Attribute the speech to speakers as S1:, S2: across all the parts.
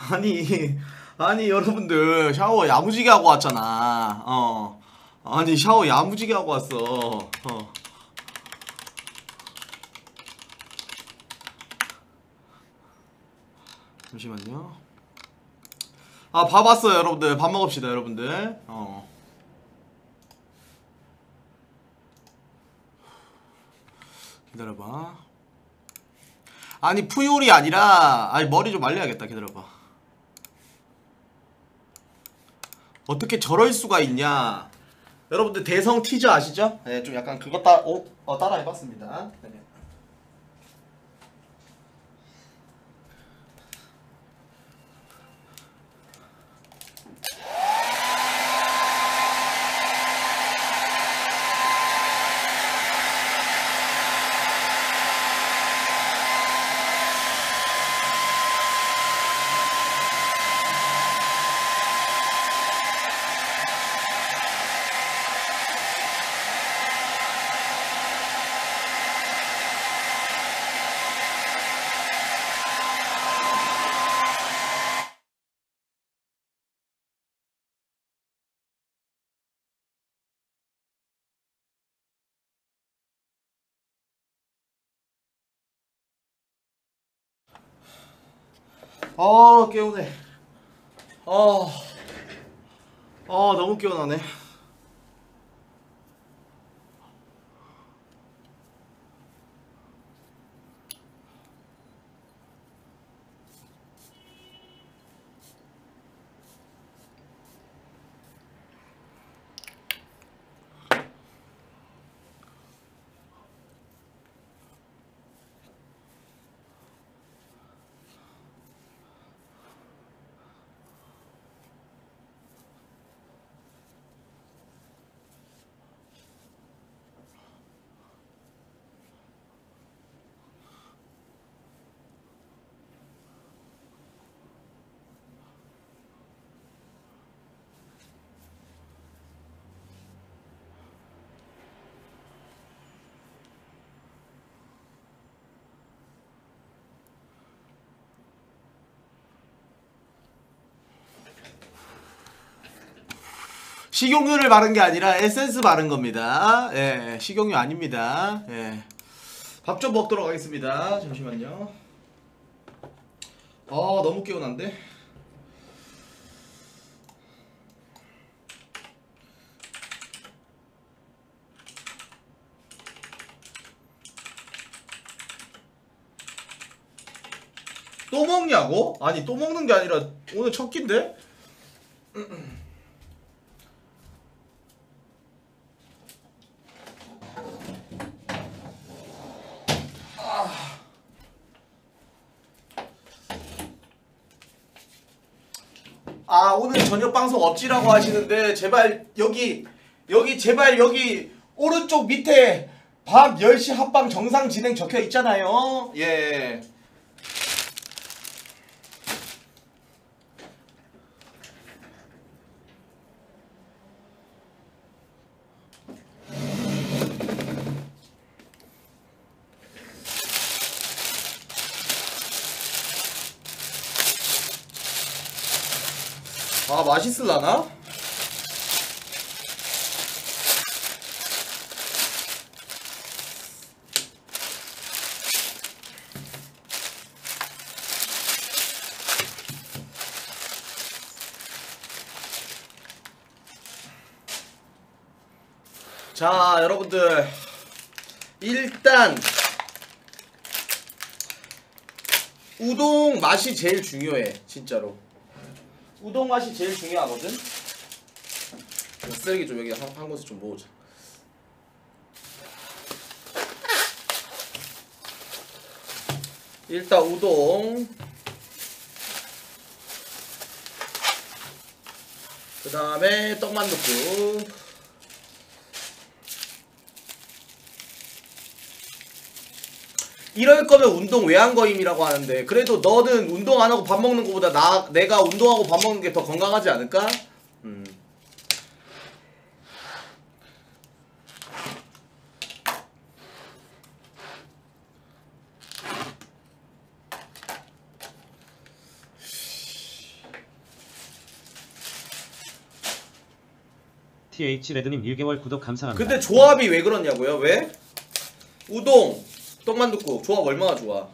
S1: 아니, 아니, 여러분들, 샤워 야무지게 하고 왔잖아. 아니, 샤워 야무지게 하고 왔어. 잠시만요. 아, 밥 왔어요, 여러분들. 밥 먹읍시다, 여러분들. 기다려봐. 아니, 푸율이 아니라, 아니, 머리 좀 말려야겠다. 기다려봐. 어떻게 저럴 수가 있냐. 여러분들, 대성 티저 아시죠? 네, 좀 약간 그거 따라 해봤습니다. 네. 깨우네. 너무 깨어나네. 식용유를 바른 게 아니라 에센스 바른 겁니다. 예, 식용유 아닙니다. 예. 밥 좀 먹도록 하겠습니다. 잠시만요. 너무 개운한데? 또 먹냐고? 아니, 또 먹는 게 아니라 오늘 첫 끼인데? 오늘 저녁 방송 어찌라고 하시는데 제발 여기 제발 여기 오른쪽 밑에 밤 10시 합방 정상 진행 적혀 있잖아요. 예. 맛있을라나? 자, 여러분들 일단 우동 맛이 제일 중요해. 진짜로 우동 맛이 제일 중요하거든. 쓰레기 좀 여기 한 곳에 좀 모으자. 일단 우동, 그 다음에 떡만둣국, 이럴 거면 운동 왜 한 거임이라고 하는데, 그래도 너는 운동 안 하고 밥 먹는 거보다 내가 운동하고 밥 먹는 게 더 건강하지 않을까?
S2: TH 레드님 1개월 구독 감사합니다.
S1: 근데 조합이 왜 그러냐고요? 왜? 우동, 떡만둣국 조합 얼마나 좋아?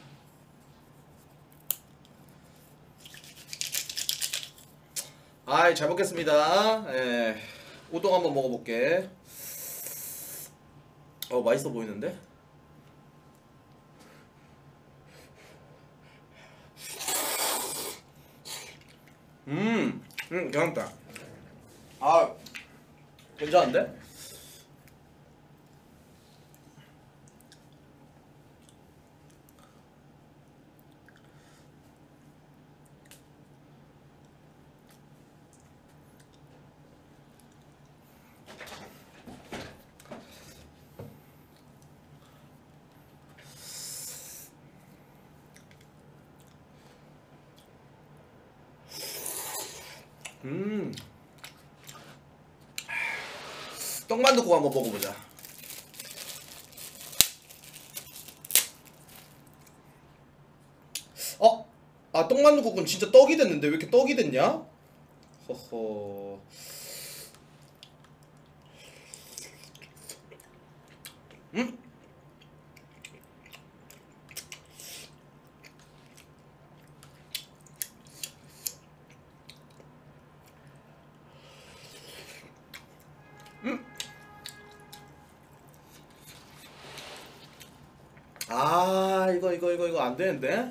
S1: 아이 잘 먹겠습니다. 예. 우동 한번 먹어볼게. 맛있어 보이는데? 괜찮다. 아, 괜찮은데? 떡만둣국 한번 먹어보자. 떡만둣국은 진짜 떡이 됐는데 왜 이렇게 떡이 됐냐? 허허. 이거 안 되는데?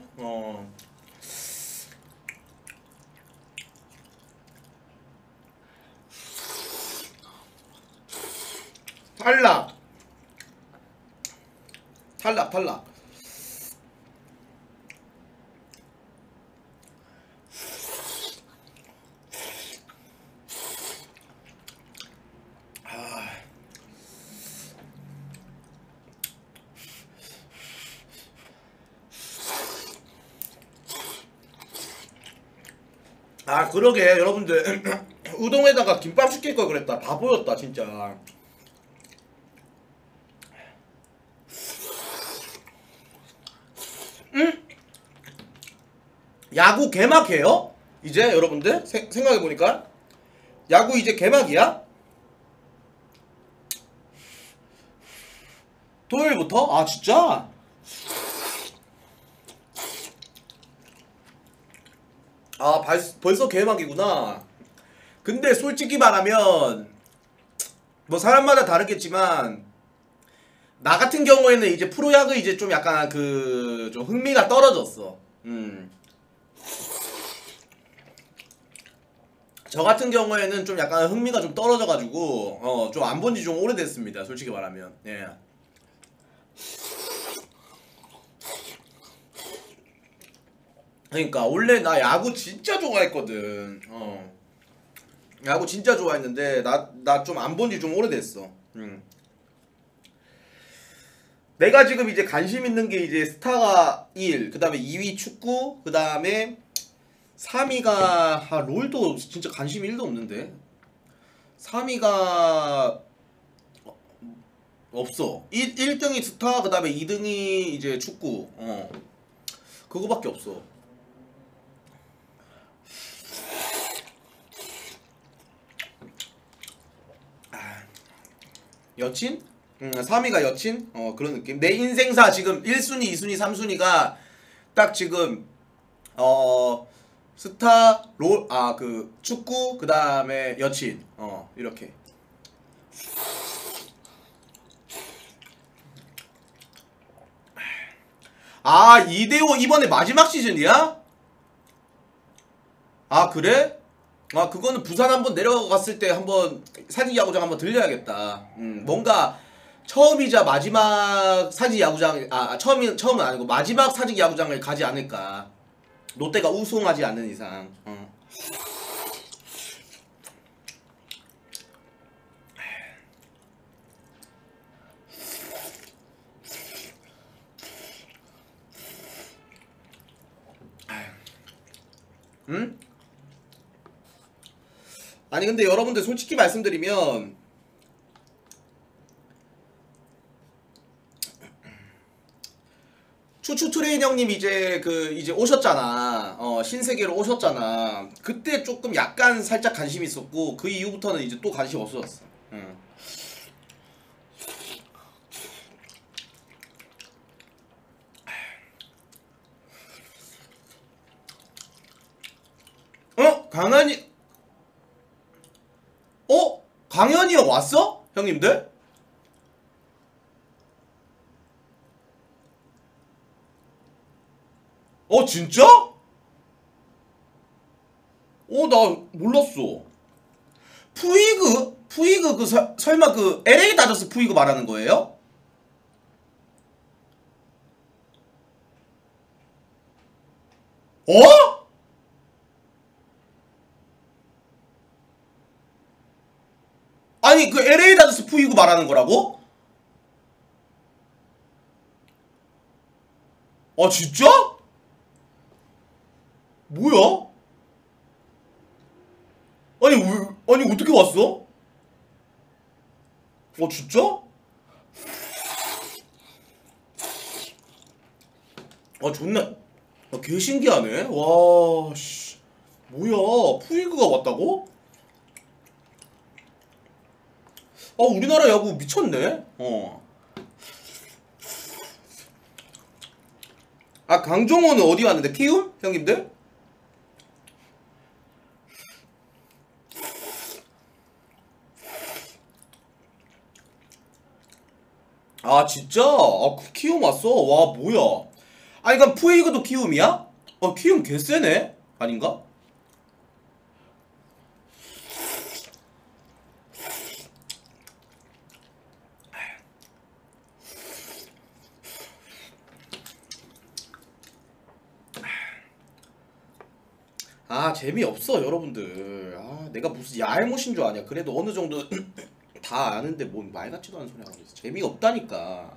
S1: 탈락. 그러게 여러분들 우동에다가 김밥 시킬 걸 그랬다. 바보였다 진짜. 야구 개막해요? 이제 여러분들 생각해보니까 야구 이제 개막이야? 토요일부터? 아 진짜? 벌써 개막이구나. 근데 솔직히 말하면 뭐 사람마다 다르겠지만 나 같은 경우에는 이제 프로야구 이제 좀 약간 좀 흥미가 떨어졌어. 저 같은 경우에는 좀 약간 흥미가 좀 떨어져가지고 좀 안 본지 좀 오래됐습니다. 솔직히 말하면. 예. 그러니까 원래 나 야구 진짜 좋아했거든. 야구 진짜 좋아했는데 나 좀 안 본지 좀 오래됐어. 내가 지금 이제 관심 있는 게 이제 스타가 1, 그 다음에 2위 축구, 그 다음에 3위가 롤도 진짜 관심이 1도 없는데 3위가 없어. 1등이 스타, 그 다음에 2등이 이제 축구. 그거밖에 없어. 여친? 3위가 여친? 그런 느낌. 내 인생사 지금 1순위, 2순위, 3순위가 딱 지금 스타, 롤, 축구, 그 다음에 여친. 이렇게. 이대호 이번에 마지막 시즌이야? 그래? 그거는 부산 한번 내려갔을 때 한번 사직 야구장 한번 들려야겠다. 뭔가 처음이자 마지막 사직 야구장, 처음은 아니고 마지막 사직 야구장을 가지 않을까. 롯데가 우승하지 않는 이상. 아니 근데 여러분들 솔직히 말씀드리면 추추 트레인 형님 이제 오셨잖아. 신세계로 오셨잖아. 그때 조금 약간 살짝 관심 있었고 그 이후부터는 이제 또 관심 없어졌어. 응. 강한이 강현이 형 왔어? 형님들? 진짜? 나 몰랐어. 푸이그? 푸이그 설마 그 LA 다저스 푸이그 말하는 거예요? 어? 아니 그 LA 다저스 푸이그 말하는 거라고? 진짜? 뭐야? 아니 어떻게 왔어? 진짜? 존나 개 신기하네. 와, 씨. 뭐야? 푸이그가 왔다고? 우리나라 야구 미쳤네. 강정호는 어디 왔는데? 키움? 형님들? 진짜? 키움 왔어? 와, 뭐야? 그럼 푸이그도 키움이야? 키움 개쎄네? 아닌가? 재미없어 여러분들. 내가 무슨 야알못인 줄 아냐. 그래도 어느 정도 다 아는데 뭔 말 같지도 않은 소리 하고 있어. 재미없다니까.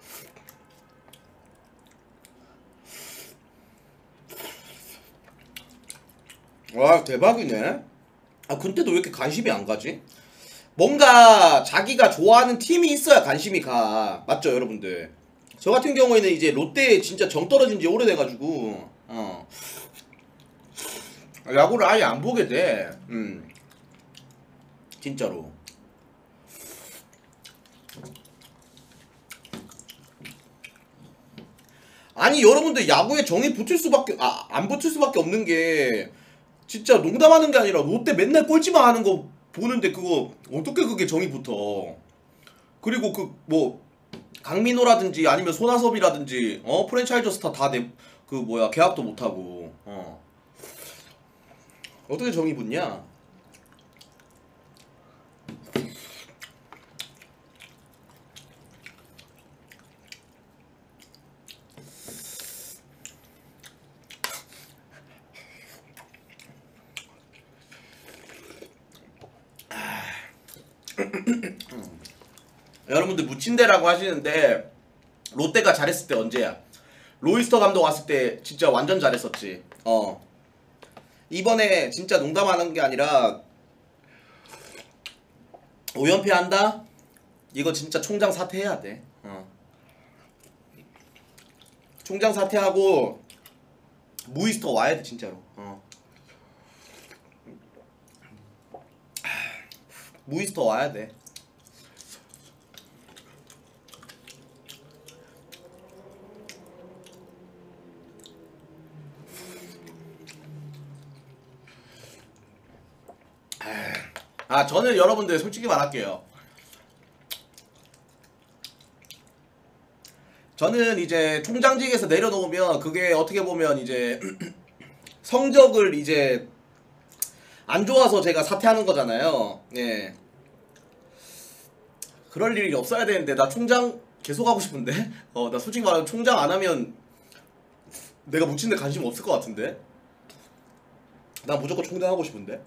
S1: 와, 대박이네. 근데도 왜 이렇게 관심이 안 가지? 뭔가 자기가 좋아하는 팀이 있어야 관심이 가. 맞죠 여러분들? 저 같은 경우에는 이제 롯데에 진짜 정 떨어진 지 오래돼가지고 야구를 아예 안 보게 돼. 진짜로. 아니 여러분들 야구에 정이 붙을 수밖에 안 붙을 수밖에 없는 게 진짜 농담하는 게 아니라 롯데 맨날 꼴찌만 하는 거 보는데 그거 어떻게 그게 정이 붙어. 그리고 그 뭐 강민호라든지 아니면 손아섭이라든지 프랜차이즈 스타 다 계약도 못하고 어떻게 정이 붙냐. 여러분들 무친대라고 하시는데 롯데가 잘했을 때 언제야? 로이스터 감독 왔을 때 진짜 완전 잘했었지. 이번에 진짜 농담하는 게 아니라 5연패 한다? 이거 진짜 총장 사퇴해야 돼. 총장 사퇴하고 무이스터 와야 돼 진짜로. 무이스터 와야 돼. 저는 여러분들 솔직히 말할게요. 저는 이제 총장직에서 내려놓으면 그게 어떻게 보면 이제 성적을 이제 안 좋아서 제가 사퇴하는 거잖아요. 예. 그럴 일이 없어야 되는데 나 총장 계속 하고 싶은데? 나 솔직히 말하면 총장 안 하면 내가 묻힌데 관심 없을 것 같은데? 나 무조건 총장 하고 싶은데?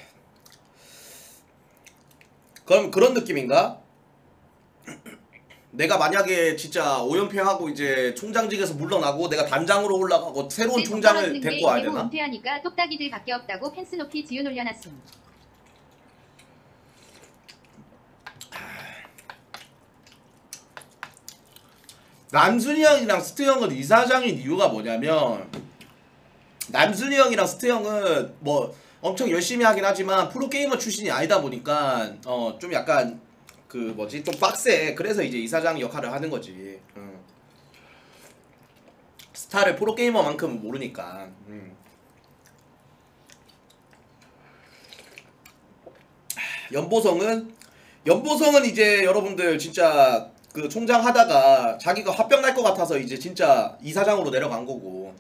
S1: 그럼 그런 느낌인가? 내가 만약에 진짜 5연패하고 이제 총장직에서 물러나고 내가 단장으로 올라가고 새로운 총장을 데리고 와야 되나?
S3: 은퇴하니까 똑딱이들 밖에 없다고 펜스 높이 지은 올려놨음.
S1: 남순이 형이랑 스트 형은 이사장인 이유가 뭐냐면 남순이 형이랑 스트 형은 뭐 엄청 열심히 하긴 하지만 프로게이머 출신이 아니다 보니까 좀 약간 그 뭐지 좀 빡세. 그래서 이제 이사장 역할을 하는 거지. 스타를 프로게이머만큼 모르니까. 연보성은 이제 여러분들 진짜 그 총장 하다가 자기가 화병 날 것 같아서 이제 진짜 이사장으로 내려간 거고.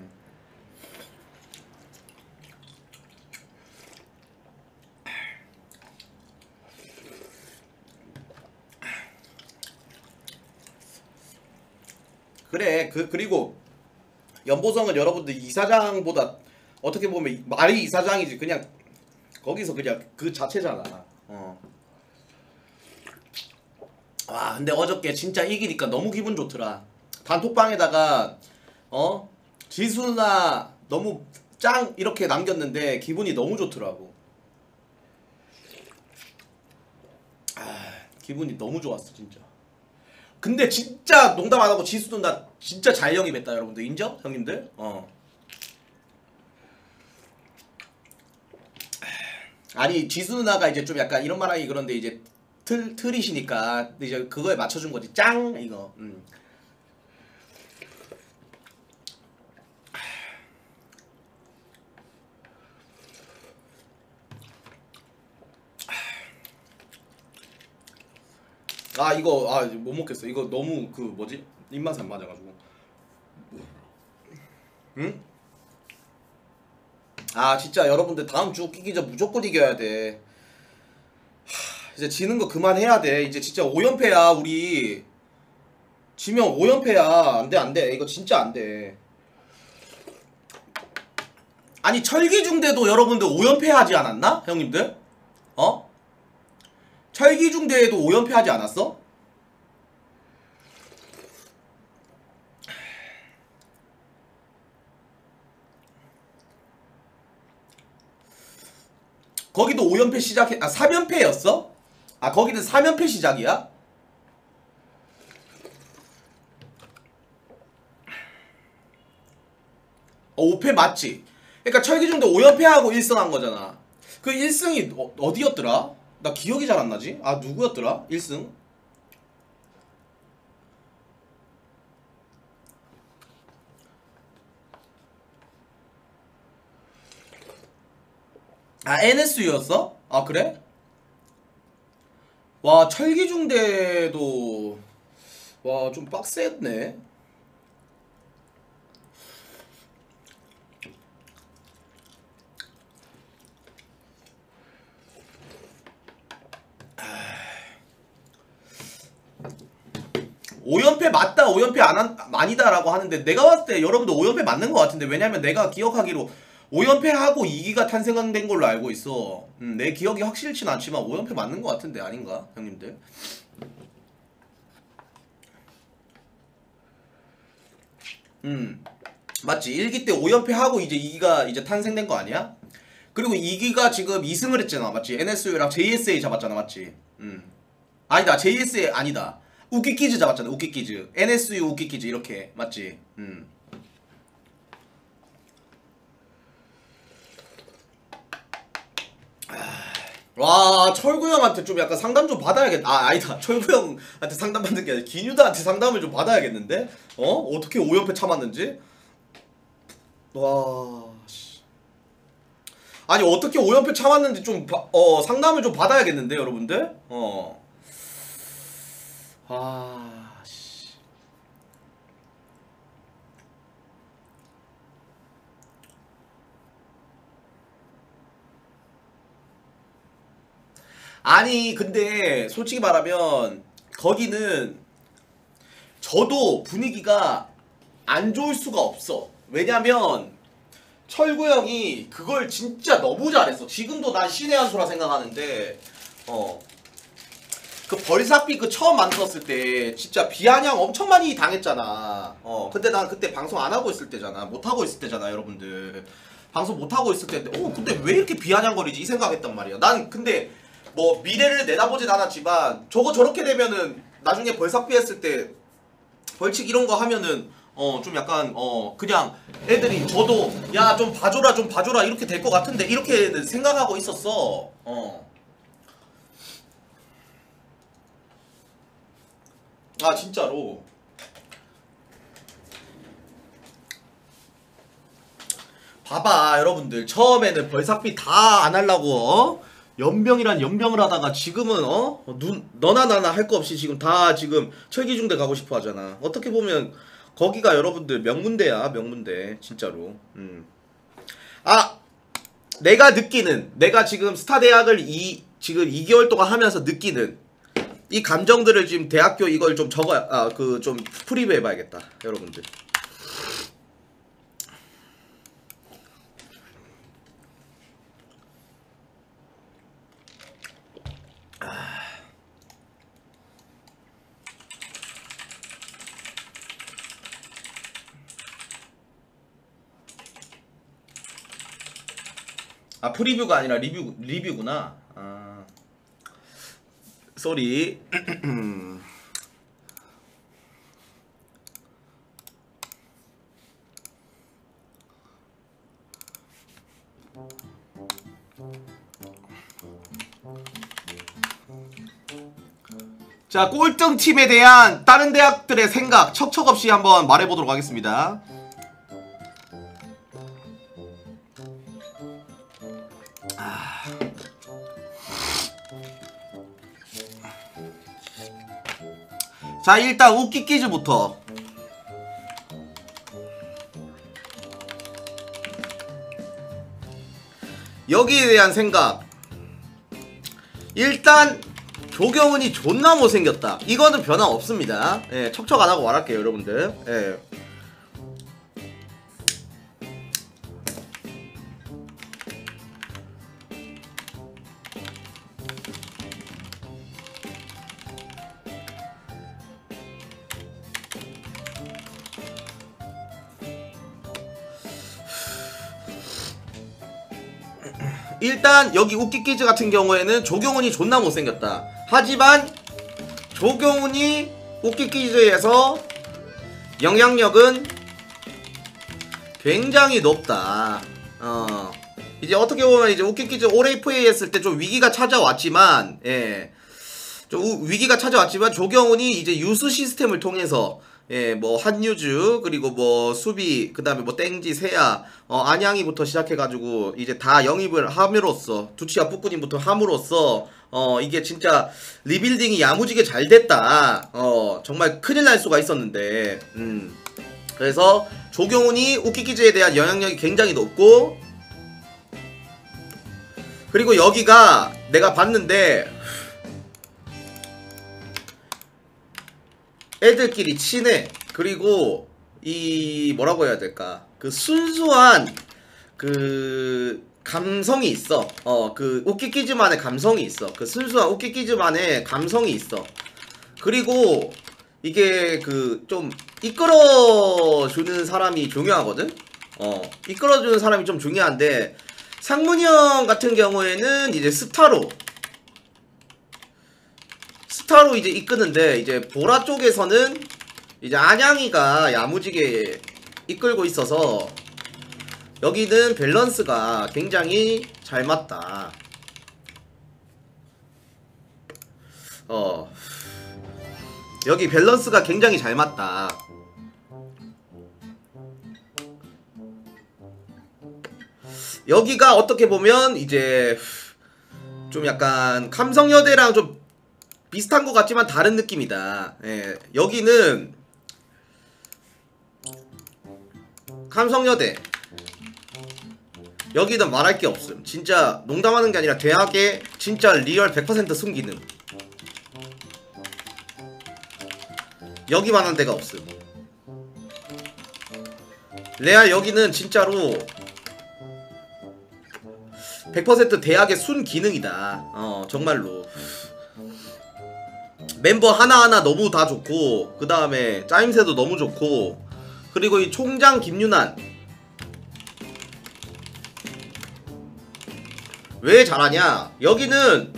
S1: 그래 그리고 연보성은 여러분들 이사장보다 어떻게 보면 말이 이사장이지 그냥 거기서 그냥 그 자체잖아. 와 근데 어저께 진짜 이기니까 너무 기분 좋더라. 단톡방에다가 지수나 너무 짱 이렇게 남겼는데 기분이 너무 좋더라고. 기분이 너무 좋았어 진짜. 근데 진짜 농담 안 하고 지수 누나 진짜 잘 영입했다 여러분들. 인정? 형님들? 아니 지수 누나가 이제 좀 약간 이런 말하기 그런데 이제 틀이시니까 이제 그거에 맞춰준 거지. 짱 이거. 이거 못 먹겠어. 이거 너무 그 뭐지 입맛에 안 맞아가지고. 응? 진짜 여러분들 다음 주 끼기 전 무조건 이겨야 돼. 이제 지는 거 그만해야 돼. 이제 진짜 5연패야 우리. 지면 5연패야. 안돼 이거 진짜 안돼. 아니 철기중대도 여러분들 5연패 하지 않았나? 형님들? 철기중대에도 5연패 하지 않았어? 거기도 5연패 시작해. 3연패였어? 거기는 3연패 시작이야? 5패 맞지? 그러니까 철기중대 5연패하고 1승 한 거잖아. 그 1승이 어디였더라? 나 기억이 잘 안 나지? 누구였더라? 1승? NSU였어? 그래? 와 철기중대도 와 좀 빡셌네. (5연패) 맞다 5연패 아니다라고 하는데 내가 봤을 때 여러분들 5연패 맞는 것 같은데. 왜냐면 내가 기억하기로 5연패하고 2기가 탄생된 걸로 알고 있어. 내 기억이 확실치는 않지만 5연패 맞는 것 같은데 아닌가 형님들? 맞지. 1기 때 5연패하고 이제 2기가 이제 탄생된 거 아니야? 그리고 2기가 지금 2승을 했잖아 맞지? NSU랑 JSA 잡았잖아 맞지? 아니다 JSA 아니다. 우키키즈 잡았잖아. 우키키즈 NSU 우키키즈 이렇게 맞지? 와 철구 형한테 좀 약간 상담 좀 받아야겠다. 아니다 철구 형한테 상담 받는 게 아니라 기뉴다한테 상담을 좀 받아야겠는데? 어떻게 5연패 참았는지? 와 아니 어떻게 5연패 참았는지 좀 상담을 좀 받아야겠는데 여러분들? 아니 근데 솔직히 말하면 거기는 저도 분위기가 안 좋을 수가 없어. 왜냐면 철구 형이 그걸 진짜 너무 잘했어. 지금도 난 신의 한 수라 생각하는데 그 벌사삐 그 처음 만들었을 때 진짜 비아냥 엄청 많이 당했잖아. 근데 난 그때 방송 안 하고 있을 때잖아. 못 하고 있을 때잖아, 여러분들. 방송 못 하고 있을 때인데, 근데 왜 이렇게 비아냥거리지 이 생각했단 말이야. 난 근데 뭐 미래를 내다보진 않았지만 저렇게 되면은 나중에 벌사삐 했을 때 벌칙 이런 거 하면은 좀 약간 그냥 애들이 저도 야 좀 봐줘라 이렇게 될 것 같은데 이렇게 생각하고 있었어. 아 진짜로. 봐봐 여러분들, 처음에는 벌삭비 다 안 하려고 연병이란 연병을 하다가 지금은 너나 나나 할 거 없이 지금 다 지금 철기중대 가고 싶어 하잖아. 어떻게 보면 거기가 여러분들 명문대야, 명문대 진짜로. 아, 내가 지금 스타대학을 지금 2개월 동안 하면서 느끼는 이 감정들을 지금 대학교 이걸 좀 좀 프리뷰 해봐야겠다 여러분들. 아 프리뷰가 아니라 리뷰구나. 아 쏘리. 자, 꼴등 팀에 대한 다른 대학들의 생각 척척없이 한번 말해보도록 하겠습니다. 자, 일단 웃기퀴즈부터. 여기에 대한 생각. 일단 조경은이 존나 못생겼다. 이거는 변화 없습니다. 예, 척척 안 하고 말할게요, 여러분들. 예. 일단 여기 웃기퀴즈 같은 경우에는 조경훈이 존나 못생겼다. 하지만 조경훈이 웃기퀴즈에서 영향력은 굉장히 높다. 이제 어떻게 보면 이제 웃기퀴즈 올해프에 했을 때 좀 위기가 찾아왔지만, 좀 위기가 찾아왔지만 조경훈이 이제 유수 시스템을 통해서 뭐 한유주 그리고 뭐 수비 그다음에 뭐 땡지 세야 안양이부터 시작해가지고 이제 다 영입을 함으로써 두치와 뿌꾸님부터 함으로써 이게 진짜 리빌딩이 야무지게 잘 됐다. 정말 큰일 날 수가 있었는데 그래서 조경훈이 웃기퀴즈에 대한 영향력이 굉장히 높고, 그리고 여기가 내가 봤는데 애들끼리 친해. 그리고 이 뭐라고 해야 될까, 그 순수한 그 감성이 있어. 그 웃기퀴즈만의 감성이 있어. 그 순수한 웃기퀴즈만의 감성이 있어. 그리고 이게 그 좀 이끌어주는 사람이 중요하거든. 이끌어주는 사람이 좀 중요한데, 상문이 형 같은 경우에는 이제 스타로 이제 이끄는데, 이제 보라 쪽에서는 이제 안양이가 야무지게 이끌고 있어서 여기는 밸런스가 굉장히 잘 맞다. 여기 밸런스가 굉장히 잘 맞다. 여기가 어떻게 보면 이제 좀 약간 감성여대랑 좀 비슷한 것 같지만 다른 느낌이다. 예, 여기는 감성여대, 여기는 말할 게 없음. 진짜 농담하는 게 아니라 대학의 진짜 리얼 100% 순기능. 여기만한 데가 없음. 레알 여기는 진짜로 100% 대학의 순기능이다. 정말로. 멤버 하나하나 너무 다 좋고, 그 다음에 짜임새도 너무 좋고, 그리고 이 총장 김윤환 왜 잘하냐? 여기는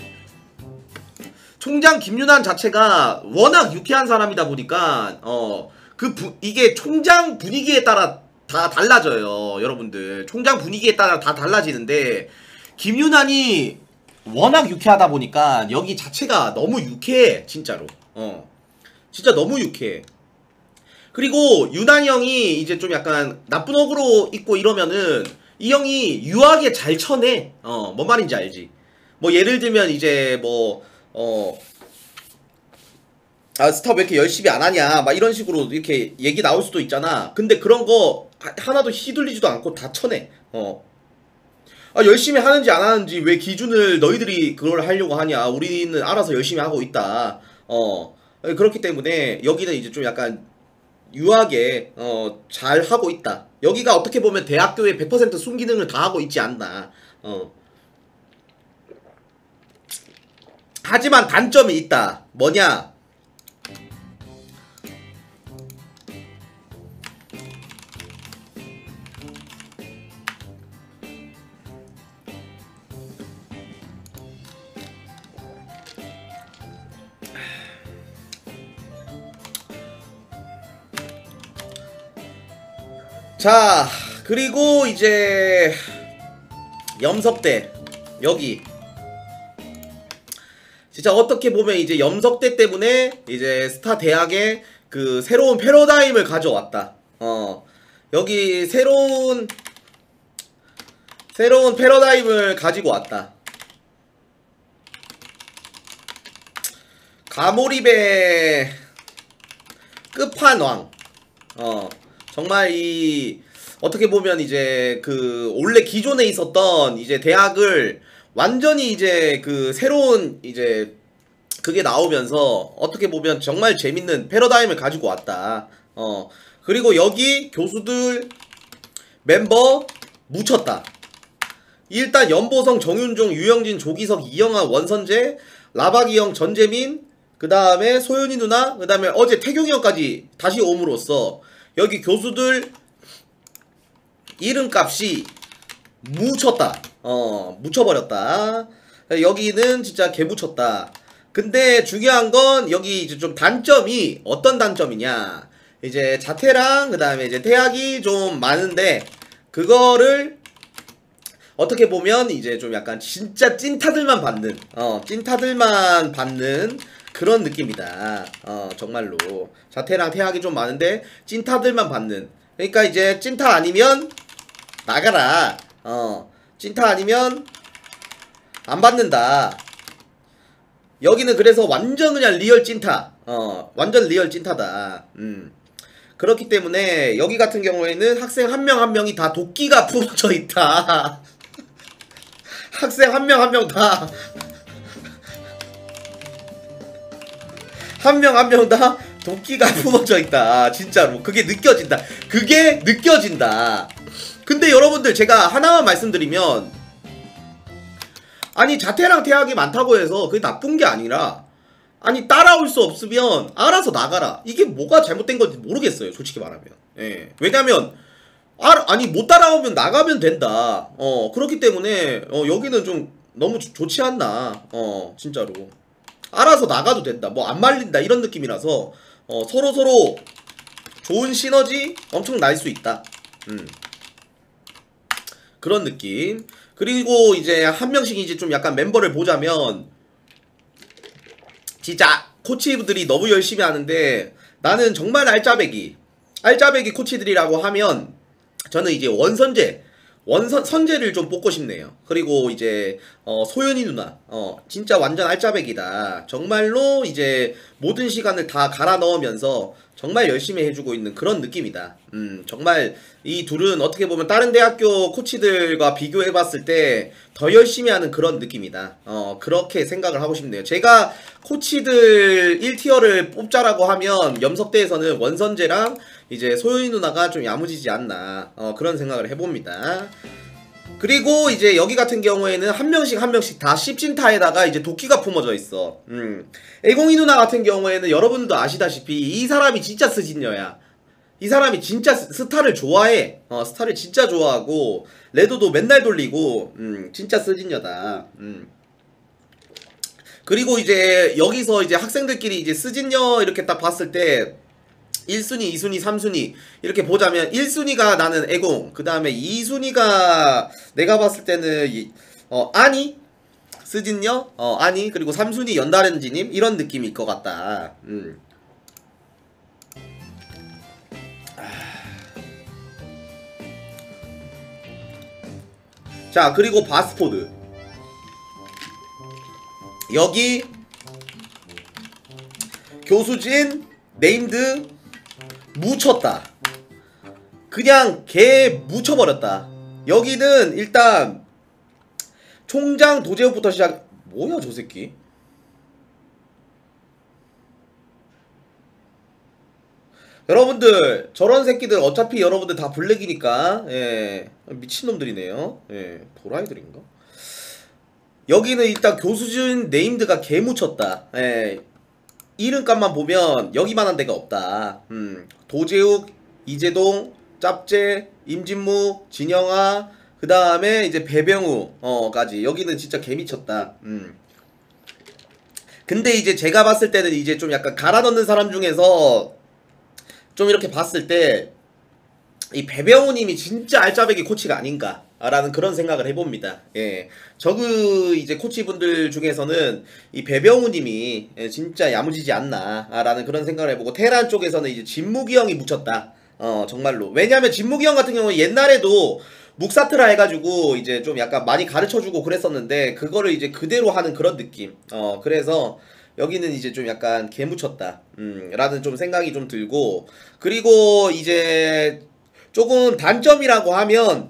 S1: 총장 김윤환 자체가 워낙 유쾌한 사람이다 보니까 이게 총장 분위기에 따라 다 달라져요. 여러분들 총장 분위기에 따라 다 달라지는데, 김윤환이 워낙 유쾌하다 보니까 여기 자체가 너무 유쾌해. 진짜로 진짜 너무 유쾌해. 그리고 윤환이 형이 이제 좀 약간 나쁜 어그로 있고 이러면은 이 형이 유하게 잘 쳐내. 뭔 말인지 알지? 뭐 예를 들면 이제 스타 왜 이렇게 열심히 안 하냐 막 이런 식으로 이렇게 얘기 나올 수도 있잖아. 근데 그런 거 하나도 휘둘리지도 않고 다 쳐내. 열심히 하는지 안 하는지 왜 기준을 너희들이 그걸 하려고 하냐. 우리는 알아서 열심히 하고 있다. 그렇기 때문에 여기는 이제 좀 약간 유하게 잘 하고 있다. 여기가 어떻게 보면 대학교의 100% 순기능을 다 하고 있지 않나. 하지만 단점이 있다. 뭐냐? 자, 그리고 이제 염석대 여기 진짜 어떻게 보면 이제 염석대 때문에 이제 스타 대학에 그 새로운 패러다임을 가져왔다. 여기 새로운 패러다임을 가지고 왔다. 가몰입의 끝판왕. 정말 이 어떻게 보면 이제 그 원래 기존에 있었던 이제 대학을 완전히 이제 그 새로운 이제 그게 나오면서 어떻게 보면 정말 재밌는 패러다임을 가지고 왔다. 그리고 여기 교수들 멤버 묻혔다. 일단 연보성, 정윤종, 유영진, 조기석, 이영아, 원선재, 라박이형, 전재민, 그 다음에 소연이 누나, 그 다음에 어제 태경이 형까지 다시 옴으로써 여기 교수들 이름값이 묻혔다. 묻혀버렸다. 여기는 진짜 개묻혔다. 근데 중요한 건 여기 이제 좀 단점이 어떤 단점이냐. 이제 자퇴랑 그 다음에 이제 퇴학이 좀 많은데, 그거를 어떻게 보면 이제 좀 약간 진짜 찐타들만 받는, 찐타들만 받는 그런 느낌이다. 정말로. 자퇴랑 퇴학이 좀 많은데, 찐타들만 받는. 그러니까 이제 찐타 아니면 나가라. 찐타 아니면 안 받는다. 여기는 그래서 완전 그냥 리얼 찐타. 완전 리얼 찐타다. 그렇기 때문에 여기 같은 경우에는 학생 한 명 한 명이 다 도끼가 품어져 있다. 학생 한 명 한 명 다 한 명 한 명 다 도끼가 품어져 있다. 진짜로 그게 느껴진다. 그게 느껴진다. 근데 여러분들 제가 하나만 말씀드리면, 아니 자퇴랑 퇴학이 많다고 해서 그게 나쁜 게 아니라, 아니 따라올 수 없으면 알아서 나가라. 이게 뭐가 잘못된 건지 모르겠어요, 솔직히 말하면. 예. 왜냐면 아니 못 따라오면 나가면 된다. 그렇기 때문에 여기는 좀 너무 좋지 않나. 진짜로 알아서 나가도 된다. 뭐 안 말린다 이런 느낌이라서 서로 좋은 시너지 엄청 날 수 있다. 그런 느낌. 그리고 이제 한 명씩 이제 좀 약간 멤버를 보자면, 진짜 코치들이 너무 열심히 하는데, 나는 정말 알짜배기 코치들이라고 하면 저는 이제 선재를 좀 뽑고 싶네요. 그리고 이제 소연이 누나 진짜 완전 알짜배기다. 정말로 이제 모든 시간을 다 갈아 넣으면서 정말 열심히 해주고 있는 그런 느낌이다. 정말 이 둘은 어떻게 보면 다른 대학교 코치들과 비교해봤을 때 더 열심히 하는 그런 느낌이다. 그렇게 생각을 하고 싶네요. 제가 코치들 1티어를 뽑자라고 하면 염석대에서는 원선재랑 이제 소연이 누나가 좀 야무지지 않나, 그런 생각을 해봅니다. 그리고 이제 여기 같은 경우에는 한 명씩 다 씹진타에다가 이제 도끼가 품어져 있어. 애공이 누나 같은 경우에는 여러분들도 아시다시피 이 사람이 진짜 스진녀야. 이 사람이 진짜 스타를 좋아해. 스타를 진짜 좋아하고 레도도 맨날 돌리고 진짜 스진녀다. 그리고 이제 여기서 이제 학생들끼리 이제 스진녀 이렇게 딱 봤을 때 1순위, 2순위, 3순위 이렇게 보자면 1순위가 나는 애공, 그 다음에 2순위가 내가 봤을 때는 아니? 스진녀? 아니? 그리고 3순위 연다렌지님? 이런 느낌일 것 같다. 자, 그리고 바스포드 여기 교수진 네임드 묻혔다. 그냥 개 묻혀버렸다. 여기는 일단 총장 도제욱부터 시작. 뭐야 저 새끼. 여러분들 저런 새끼들 어차피 여러분들 다 블랙이니까 예, 미친놈들이네요. 예, 도라이들인가? 여기는 일단 교수진 네임드가 개 묻혔다. 예, 이름값만 보면 여기만한 데가 없다. 도제욱, 이재동, 짭제, 임진무, 진영아, 그 다음에 이제 배병우까지 여기는 진짜 개미쳤다. 근데 이제 제가 봤을 때는 이제 좀 약간 갈아 넣는 사람 중에서 좀 이렇게 봤을 때 이 배병우님이 진짜 알짜배기 코치가 아닌가 라는 그런 생각을 해봅니다. 예, 저그 이제 코치분들 중에서는 이 배병우님이 진짜 야무지지 않나 라는 그런 생각을 해보고, 테란 쪽에서는 이제 진무기 형이 묻혔다. 정말로. 왜냐면 진무기 형 같은 경우는 옛날에도 묵사트라 해가지고 이제 좀 약간 많이 가르쳐주고 그랬었는데 그거를 이제 그대로 하는 그런 느낌. 그래서 여기는 이제 좀 약간 개묻혔다 라는 좀 생각이 좀 들고, 그리고 이제 조금 단점이라고 하면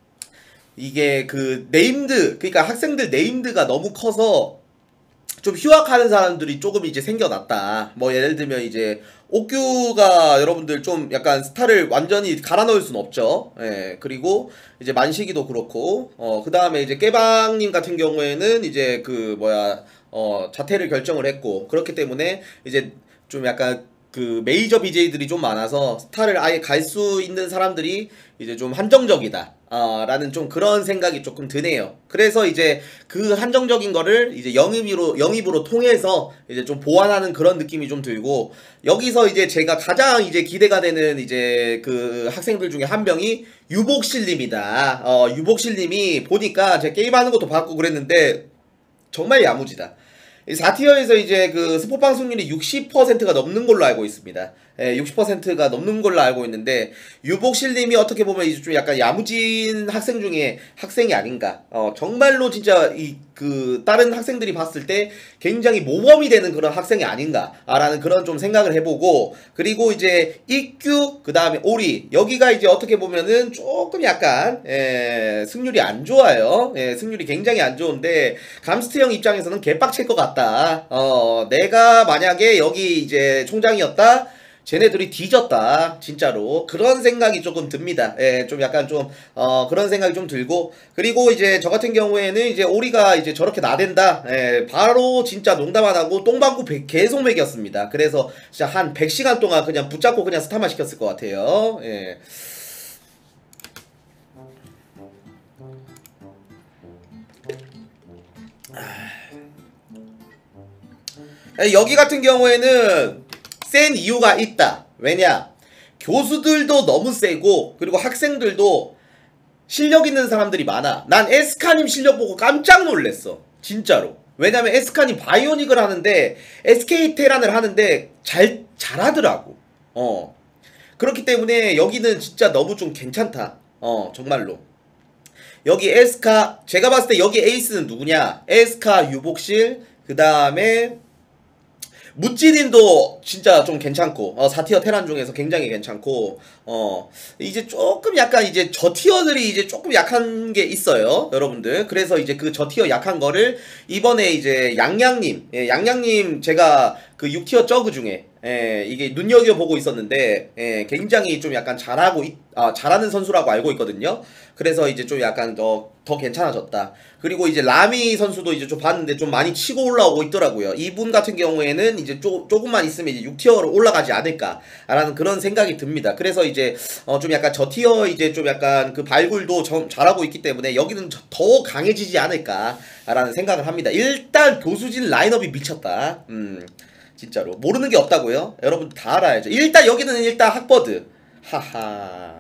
S1: 이게 그 네임드, 그러니까 학생들 네임드가 너무 커서 좀 휴학하는 사람들이 조금 이제 생겨났다. 뭐 예를 들면 이제 옥규가 여러분들 좀 약간 스타를 완전히 갈아 넣을 순 없죠. 예, 그리고 이제 만식이도 그렇고, 그 다음에 이제 깨방님 같은 경우에는 이제 그 뭐야, 자퇴를 결정을 했고, 그렇기 때문에 이제 좀 약간 그 메이저 BJ들이 좀 많아서 스타를 아예 갈 수 있는 사람들이 이제 좀 한정적이다. 라는 좀 그런 생각이 조금 드네요. 그래서 이제 그 한정적인 거를 이제 영입으로 통해서 이제 좀 보완하는 그런 느낌이 좀 들고, 여기서 이제 제가 가장 이제 기대가 되는 이제 그 학생들 중에 한 명이 유복실님이다. 유복실님이 보니까 제가 게임하는 것도 봤고 그랬는데 정말 야무지다. 4티어에서 이제 그 스포 방송률이 60%가 넘는 걸로 알고 있습니다. 예, 60%가 넘는 걸로 알고 있는데, 유복실님이 어떻게 보면 이제 좀 약간 야무진 학생 중에 학생이 아닌가. 정말로 진짜 그 다른 학생들이 봤을 때 굉장히 모범이 되는 그런 학생이 아닌가라는 그런 좀 생각을 해보고, 그리고 이제 이규, 그 다음에 오리, 여기가 이제 어떻게 보면은 조금 약간 승률이 안 좋아요. 승률이 굉장히 안 좋은데 감스트 형 입장에서는 개빡칠 것 같다. 내가 만약에 여기 이제 총장이었다, 쟤네들이 뒤졌다 진짜로, 그런 생각이 조금 듭니다. 예, 좀 약간 좀 그런 생각이 좀 들고, 그리고 이제 저 같은 경우에는 이제 오리가 이제 저렇게 나댄다, 바로 진짜 농담 안 하고 똥방구 계속 먹였습니다. 그래서 진짜 한 100시간 동안 그냥 붙잡고 그냥 스타만 시켰을 것 같아요. 예. 여기 같은 경우에는 센 이유가 있다. 왜냐? 교수들도 너무 세고, 그리고 학생들도 실력 있는 사람들이 많아. 난 에스카님 실력 보고 깜짝 놀랐어. 진짜로. 왜냐면 에스카님 바이오닉을 하는데, SK 테란을 하는데 잘하더라고. 그렇기 때문에 여기는 진짜 너무 좀 괜찮다. 정말로. 여기 에스카, 제가 봤을 때 여기 에이스는 누구냐? 에스카, 유복실, 그 다음에 무찌님도 진짜 좀 괜찮고, 4티어 테란 중에서 굉장히 괜찮고, 이제 조금 약간 이제 저 티어들이 이제 조금 약한 게 있어요, 여러분들. 그래서 이제 그 저 티어 약한 거를 이번에 이제 양양님, 양양님 제가 그 6티어 저그 중에 예, 이게 눈여겨보고 있었는데, 예, 굉장히 좀 약간 잘하는 선수라고 알고 있거든요. 그래서 이제 좀 약간 더 괜찮아졌다. 그리고 이제 라미 선수도 이제 좀 봤는데 좀 많이 치고 올라오고 있더라고요. 이분 같은 경우에는 이제 조금만 있으면 이제 6티어로 올라가지 않을까라는 그런 생각이 듭니다. 그래서 이제 좀 약간 저 티어 이제 좀 약간 그 발굴도 잘하고 있기 때문에 여기는 더 강해지지 않을까라는 생각을 합니다. 일단 교수진 라인업이 미쳤다. 진짜로 모르는 게 없다고요? 여러분 다 알아야죠. 일단 여기는 일단 학버드. 하하.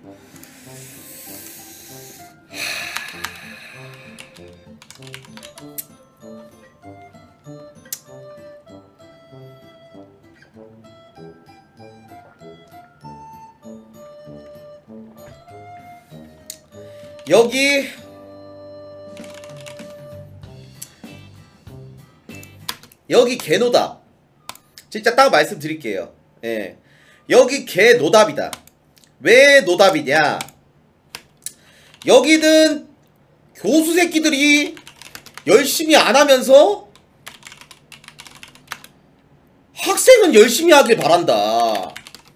S1: 여기 개노답. 진짜 딱 말씀드릴게요. 예. 여기 개노답이다. 왜 노답이냐? 여기는 교수 새끼들이 열심히 안 하면서 학생은 열심히 하길 바란다.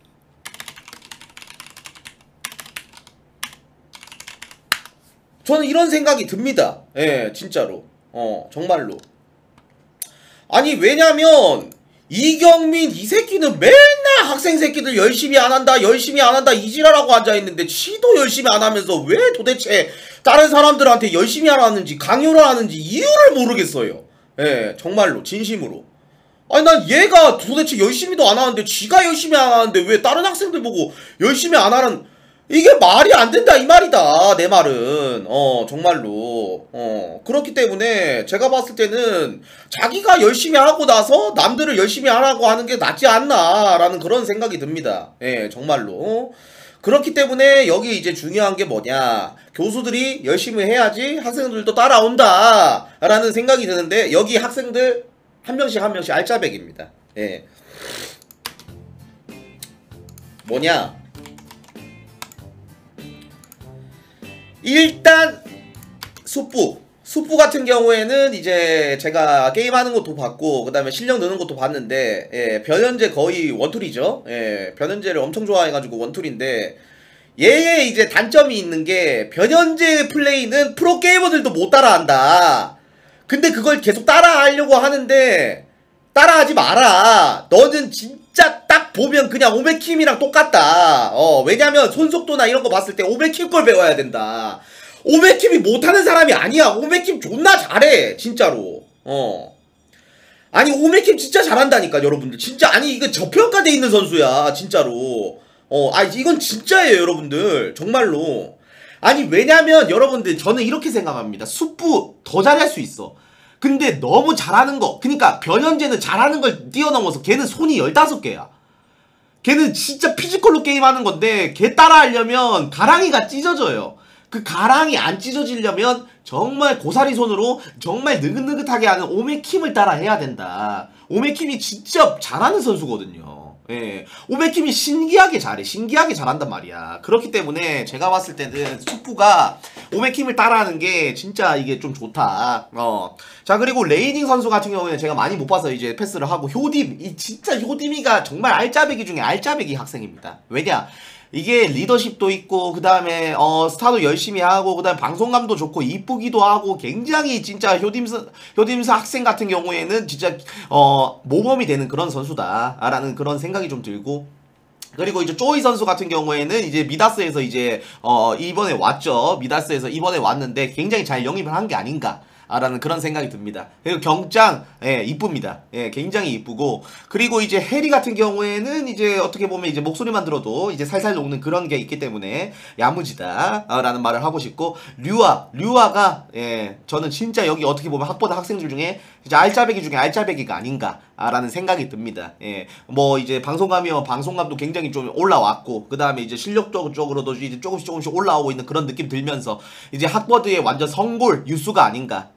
S1: 저는 이런 생각이 듭니다. 예, 진짜로. 정말로. 아니, 왜냐면 이경민 이 새끼는 맨날 학생 새끼들 열심히 안 한다 이지랄하고 앉아있는데 지도 열심히 안 하면서 왜 도대체 다른 사람들한테 열심히 하라는지 강요를 하는지 이유를 모르겠어요. 예, 정말로 진심으로. 아니, 난 얘가 도대체 열심히도 안 하는데 지가 열심히 안 하는데 왜 다른 학생들 보고 열심히 안 하는, 이게 말이 안 된다 이 말이다 내 말은. 정말로. 그렇기 때문에 제가 봤을 때는 자기가 열심히 하고 나서 남들을 열심히 하라고 하는 게 낫지 않나 라는 그런 생각이 듭니다. 예, 정말로. 그렇기 때문에 여기 이제 중요한 게 뭐냐, 교수들이 열심히 해야지 학생들도 따라온다 라는 생각이 드는데, 여기 학생들 한 명씩 알짜배기입니다. 예. 뭐냐, 일단 숙부 같은 경우에는 이제 제가 게임하는 것도 봤고 그 다음에 실력 느는 것도 봤는데, 예, 변현재 거의 원툴이죠. 예, 변현재를 엄청 좋아해가지고 원툴인데, 얘의 이제 단점이 있는 게 변현재 플레이는 프로게이머들도 못 따라한다. 근데 그걸 계속 따라하려고 하는데 따라하지 마라. 너는 진짜 딱 보면 그냥 오메킴이랑 똑같다. 왜냐면 손속도나 이런 거 봤을 때 오메킴 걸 배워야 된다. 오메킴이 못하는 사람이 아니야. 오메킴 존나 잘해 진짜로. 아니, 오메킴 진짜 잘한다니까 여러분들. 진짜, 아니 이거 저평가돼 있는 선수야 진짜로. 이건 진짜예요 여러분들. 정말로. 아니, 왜냐면 여러분들, 저는 이렇게 생각합니다. 숙부 더 잘할 수 있어. 근데 너무 잘하는 거, 그니까 변현재는 잘하는 걸 뛰어넘어서 걔는 손이 15개야. 걔는 진짜 피지컬로 게임하는 건데, 걔 따라하려면 가랑이가 찢어져요. 그 가랑이 안 찢어지려면 정말 고사리 손으로 정말 느긋느긋하게 하는 오메킴을 따라 해야 된다. 오메킴이 진짜 잘하는 선수거든요. 예, 오메킴이 신기하게 잘한단 말이야. 그렇기 때문에 제가 봤을 때는 숙부가 오메킴을 따라하는 게 진짜 이게 좀 좋다. 자, 그리고 레이닝 선수 같은 경우에는 제가 많이 못 봐서 이제 패스를 하고, 진짜 효딤이가 정말 알짜배기 중에 알짜배기 학생입니다. 왜냐, 이게 리더십도 있고 그 다음에 스타도 열심히 하고 그 다음에 방송감도 좋고 이쁘기도 하고, 굉장히 진짜 효딤스 학생 같은 경우에는 진짜 모범이 되는 그런 선수다 라는 그런 생각이 좀 들고, 그리고 이제 쪼이 선수 같은 경우에는 이제 미다스에서 이제 이번에 왔죠. 미다스에서 이번에 왔는데 굉장히 잘 영입을 한 게 아닌가 라는 그런 생각이 듭니다. 그리고 경짱, 예, 이쁩니다. 예, 굉장히 이쁘고, 그리고 이제 해리 같은 경우에는 이제 어떻게 보면 이제 목소리만 들어도 이제 살살 녹는 그런 게 있기 때문에 야무지다 라는 말을 하고 싶고, 류아가, 예, 저는 진짜 여기 어떻게 보면 학보다 학생들 중에 진짜 알짜배기 중에 알짜배기가 아닌가 라는 생각이 듭니다. 예, 뭐 이제 방송감도 굉장히 좀 올라왔고, 그 다음에 이제 실력적으로도 이제 조금씩 올라오고 있는 그런 느낌 들면서 이제 학버드의 완전 성골 유수가 아닌가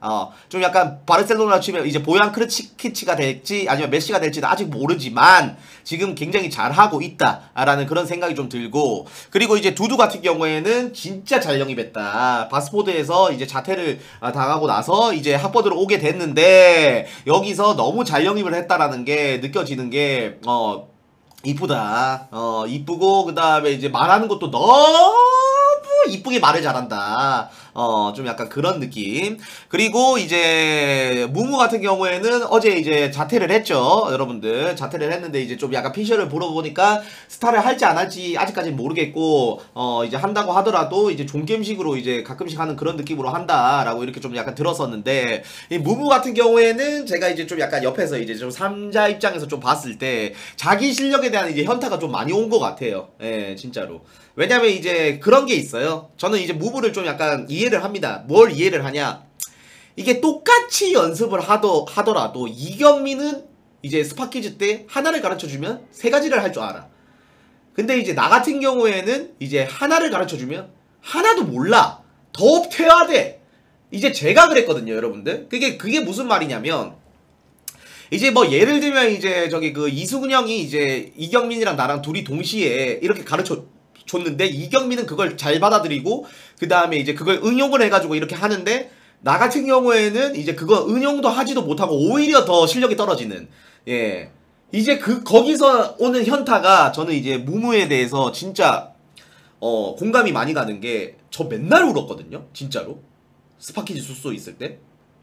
S1: 좀 약간 바르셀로나 치면 이제 보얀 크루치키치가 될지 아니면 메시가 될지는 아직 모르지만 지금 굉장히 잘하고 있다라는 그런 생각이 좀 들고, 그리고 이제 두두 같은 경우에는 진짜 잘 영입했다. 바스포드에서 이제 자퇴를 당하고 나서 이제 하버드로 오게 됐는데 여기서 너무 잘 영입을 했다라는 게 느껴지는 게 이쁘다. 이쁘고 그다음에 이제 말하는 것도 너무 이쁘게 말을 잘한다. 좀 약간 그런 느낌. 그리고 이제 무무 같은 경우에는 어제 이제 자퇴를 했죠. 여러분들 자퇴를 했는데 이제 좀 약간 피셜을 보러 보니까 스타를 할지 안 할지 아직까지는 모르겠고, 이제 한다고 하더라도 이제 종겜식으로 이제 가끔씩 하는 그런 느낌으로 한다라고 이렇게 좀 약간 들었었는데, 이 무무 같은 경우에는 제가 이제 좀 약간 옆에서 이제 좀 3자 입장에서 좀 봤을 때 자기 실력에 대한 이제 현타가 좀 많이 온 것 같아요. 예, 진짜로. 왜냐면 이제 그런 게 있어요. 저는 이제 무브를 좀 약간 이해를 합니다. 뭘 이해를 하냐? 이게 똑같이 연습을 하더라도 이경민은 이제 스파키즈 때 하나를 가르쳐주면 세 가지를 할 줄 알아. 근데 이제 나 같은 경우에는 이제 하나를 가르쳐주면 하나도 몰라. 더 태워야 돼. 이제 제가 그랬거든요, 여러분들. 그게 무슨 말이냐면, 이제 뭐 예를 들면 이제 저기 그 이수근 형이 이제 이경민이랑 나랑 둘이 동시에 이렇게 줬는데 이경민은 그걸 잘 받아들이고 그 다음에 이제 그걸 응용을 해가지고 이렇게 하는데, 나 같은 경우에는 이제 그거 응용도 하지도 못하고 오히려 더 실력이 떨어지는, 예, 이제 거기서 오는 현타가 저는 이제 무무에 대해서 진짜 공감이 많이 가는 게, 저 맨날 울었거든요, 진짜로. 스파키즈 숙소에 있을 때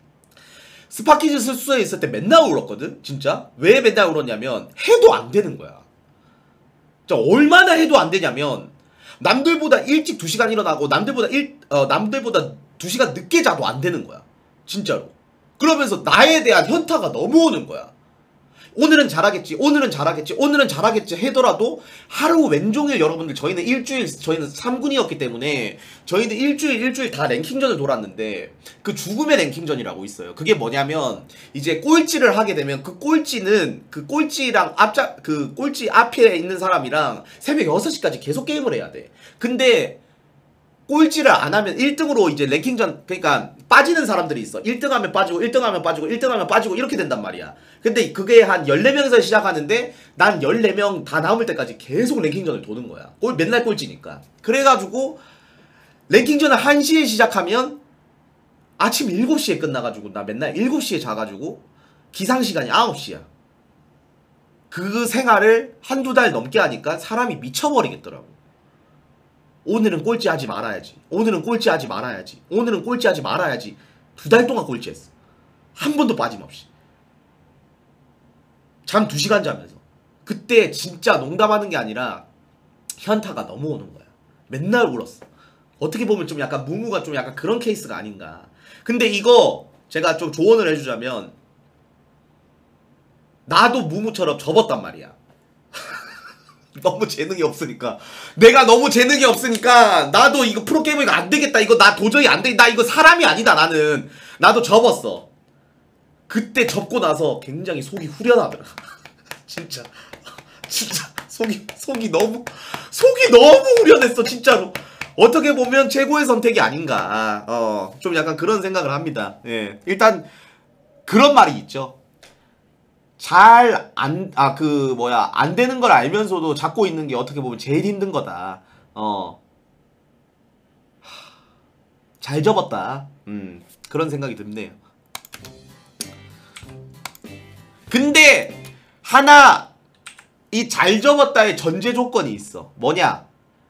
S1: 맨날 울었거든. 진짜 왜 맨날 울었냐면 해도 안 되는 거야. 얼마나 해도 안 되냐면 남들보다 일찍 2시간 일어나고 남들보다 2시간 늦게 자도 안 되는 거야. 진짜로. 그러면서 나에 대한 현타가 너무 오는 거야. 오늘은 잘하겠지 하더라도 하루 왼종일, 여러분들 저희는 3군이었기 때문에 저희는 일주일 다 랭킹전을 돌았는데, 그 죽음의 랭킹전이라고 있어요. 그게 뭐냐면 이제 꼴찌를 하게 되면 그 꼴찌는 그 꼴찌랑 그 꼴찌 앞에 있는 사람이랑 새벽 6시까지 계속 게임을 해야 돼. 근데 꼴찌를 안 하면 1등으로 이제 랭킹전, 그러니까 빠지는 사람들이 있어. 1등 하면 빠지고 1등 하면 빠지고 1등 하면 빠지고 이렇게 된단 말이야. 근데 그게 한 14명에서 시작하는데 난 14명 다 남을 때까지 계속 랭킹전을 도는 거야. 맨날 꼴찌니까. 그래가지고 랭킹전을 1시에 시작하면 아침 7시에 끝나가지고 나 맨날 7시에 자가지고 기상시간이 9시야. 그 생활을 한두 달 넘게 하니까 사람이 미쳐버리겠더라고. 오늘은 꼴찌하지 말아야지. 오늘은 꼴찌하지 말아야지. 오늘은 꼴찌하지 말아야지. 2달 동안 꼴찌했어. 한 번도 빠짐없이. 잠 2시간 자면서. 그때 진짜 농담하는 게 아니라 현타가 너무 오는 거야. 맨날 울었어. 어떻게 보면 좀 약간 무무가 좀 약간 그런 케이스가 아닌가. 근데 이거 제가 좀 조언을 해주자면, 나도 무무처럼 접었단 말이야. 너무 재능이 없으니까. 내가 너무 재능이 없으니까 나도 이거 프로게이머 이거 안 되겠다. 이거 나 도저히 안 돼. 나 이거 사람이 아니다, 나는. 나도 접었어. 그때 접고 나서 굉장히 속이 후련하더라. 진짜 속이 너무 후련했어, 진짜로. 어떻게 보면 최고의 선택이 아닌가. 좀 약간 그런 생각을 합니다. 예. 일단 그런 말이 있죠. 안 되는 걸 알면서도 잡고 있는 게 어떻게 보면 제일 힘든 거다. 잘 접었다. 그런 생각이 듭네요. 근데 하나, 이 잘 접었다의 전제 조건이 있어. 뭐냐?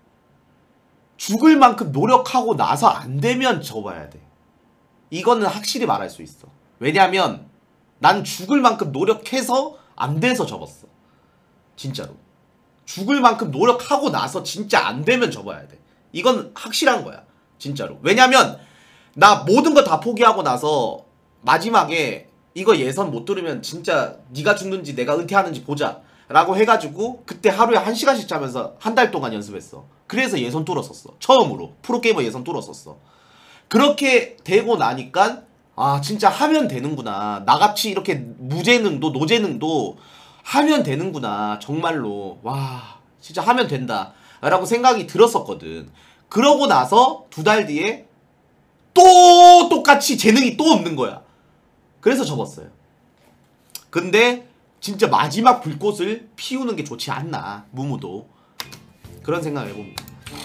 S1: 죽을 만큼 노력하고 나서 안 되면 접어야 돼. 이거는 확실히 말할 수 있어. 왜냐면 난 죽을 만큼 노력해서 안 돼서 접었어. 진짜로. 죽을 만큼 노력하고 나서 진짜 안 되면 접어야 돼. 이건 확실한 거야. 진짜로. 왜냐면 나 모든 거 다 포기하고 나서 마지막에 이거 예선 못 뚫으면 진짜 네가 죽는지 내가 은퇴하는지 보자 라고 해가지고 그때 하루에 1시간씩 자면서 한 달 동안 연습했어. 그래서 예선 뚫었었어. 처음으로 프로게이머 예선 뚫었었어. 그렇게 되고 나니까 아, 진짜 하면 되는구나. 나같이 이렇게 무재능도 노재능도 하면 되는구나. 정말로. 와, 진짜 하면 된다 라고 생각이 들었었거든. 그러고 나서 2달 뒤에 또 똑같이 재능이 또 없는 거야. 그래서 접었어요. 근데 진짜 마지막 불꽃을 피우는 게 좋지 않나, 무무도. 그런 생각을 해봅니다.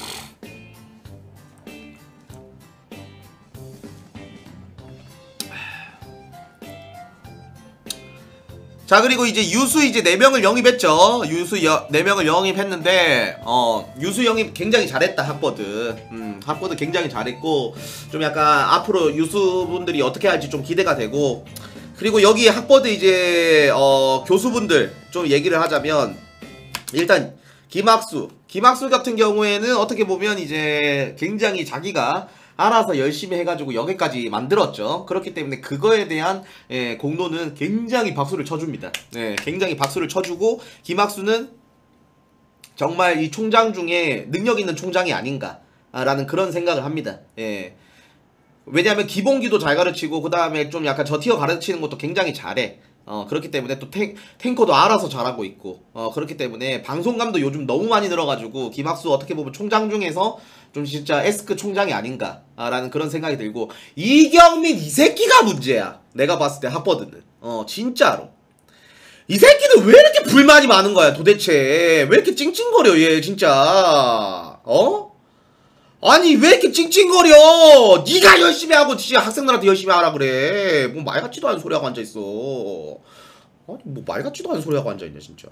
S1: 자, 그리고 이제 유수 이제 4명을 영입했죠. 유수 4명을 영입했는데 유수 영입 굉장히 잘했다. 학버드. 학버드 굉장히 잘했고, 좀 약간 앞으로 유수분들이 어떻게 할지 좀 기대가 되고, 그리고 여기 학버드 이제 교수분들 좀 얘기를 하자면, 일단 김학수 같은 경우에는 어떻게 보면 이제 굉장히 자기가 알아서 열심히 해가지고 여기까지 만들었죠. 그렇기 때문에 그거에 대한 공로는 굉장히 박수를 쳐줍니다. 굉장히 박수를 쳐주고, 김학수는 정말 이 총장 중에 능력 있는 총장이 아닌가라는 그런 생각을 합니다. 왜냐하면 기본기도 잘 가르치고, 그 다음에 좀 약간 저티어 가르치는 것도 굉장히 잘해. 그렇기 때문에 또 탱커도 알아서 잘하고 있고, 그렇기 때문에 방송감도 요즘 너무 많이 늘어가지고, 김학수 어떻게 보면 총장 중에서 좀 진짜 S급 총장이 아닌가라는 그런 생각이 들고, 이경민 이 새끼가 문제야. 내가 봤을 때 학버드는. 진짜로. 이 새끼는 왜 이렇게 불만이 많은 거야 도대체. 왜 이렇게 찡찡거려 얘 진짜. 아니 왜 이렇게 찡찡거려. 네가 열심히 하고 진짜 학생들한테 열심히 하라 그래. 뭐 말 같지도 않은 소리 하고 앉아있어. 아니 뭐 말 같지도 않은 소리 하고 앉아있냐 진짜.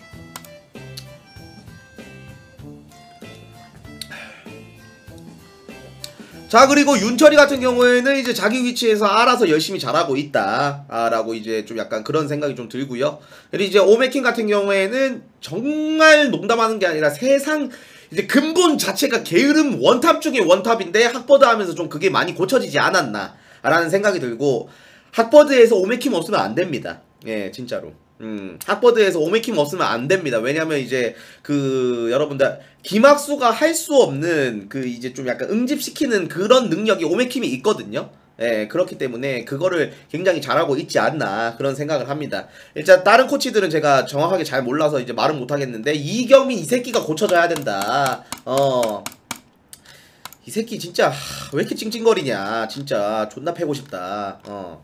S1: 자, 그리고 윤철이 같은 경우에는 이제 자기 위치에서 알아서 열심히 잘하고 있다 라고 이제 좀 약간 그런 생각이 좀 들고요. 그리고 이제 오메킨 같은 경우에는 정말 농담하는 게 아니라 세상 이제 근본 자체가 게으름 원탑 중에 원탑인데, 학버드 하면서 좀 그게 많이 고쳐지지 않았나 라는 생각이 들고, 학버드에서 오메킴 없으면 안 됩니다. 예, 진짜로. 학버드에서 오메킴 없으면 안 됩니다. 왜냐면 이제 그 여러분들 김학수가 할 수 없는 그 이제 좀 약간 응집시키는 그런 능력이 오메킴이 있거든요. 예, 그렇기 때문에 그거를 굉장히 잘하고 있지 않나 그런 생각을 합니다. 일단 다른 코치들은 제가 정확하게 잘 몰라서 이제 말은 못하겠는데, 이경민 이 새끼가 고쳐져야 된다. 이 새끼 진짜 왜 이렇게 찡찡거리냐. 진짜 존나 패고 싶다.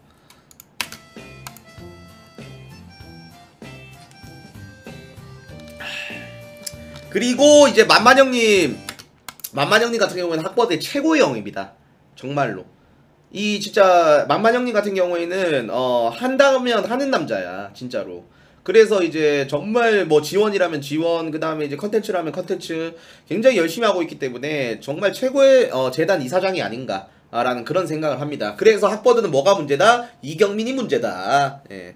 S1: 그리고 이제 만만형님 같은 경우에는 학버드의 최고의 영입니다. 정말로. 이 진짜 만만형님 같은 경우에는 한다면 하는 남자야 진짜로. 그래서 이제 정말 뭐 지원이라면 지원, 그 다음에 이제 컨텐츠라면 컨텐츠 굉장히 열심히 하고 있기 때문에 정말 최고의 재단 이사장이 아닌가 라는 그런 생각을 합니다. 그래서 학버드는 뭐가 문제다? 이경민이 문제다. 예.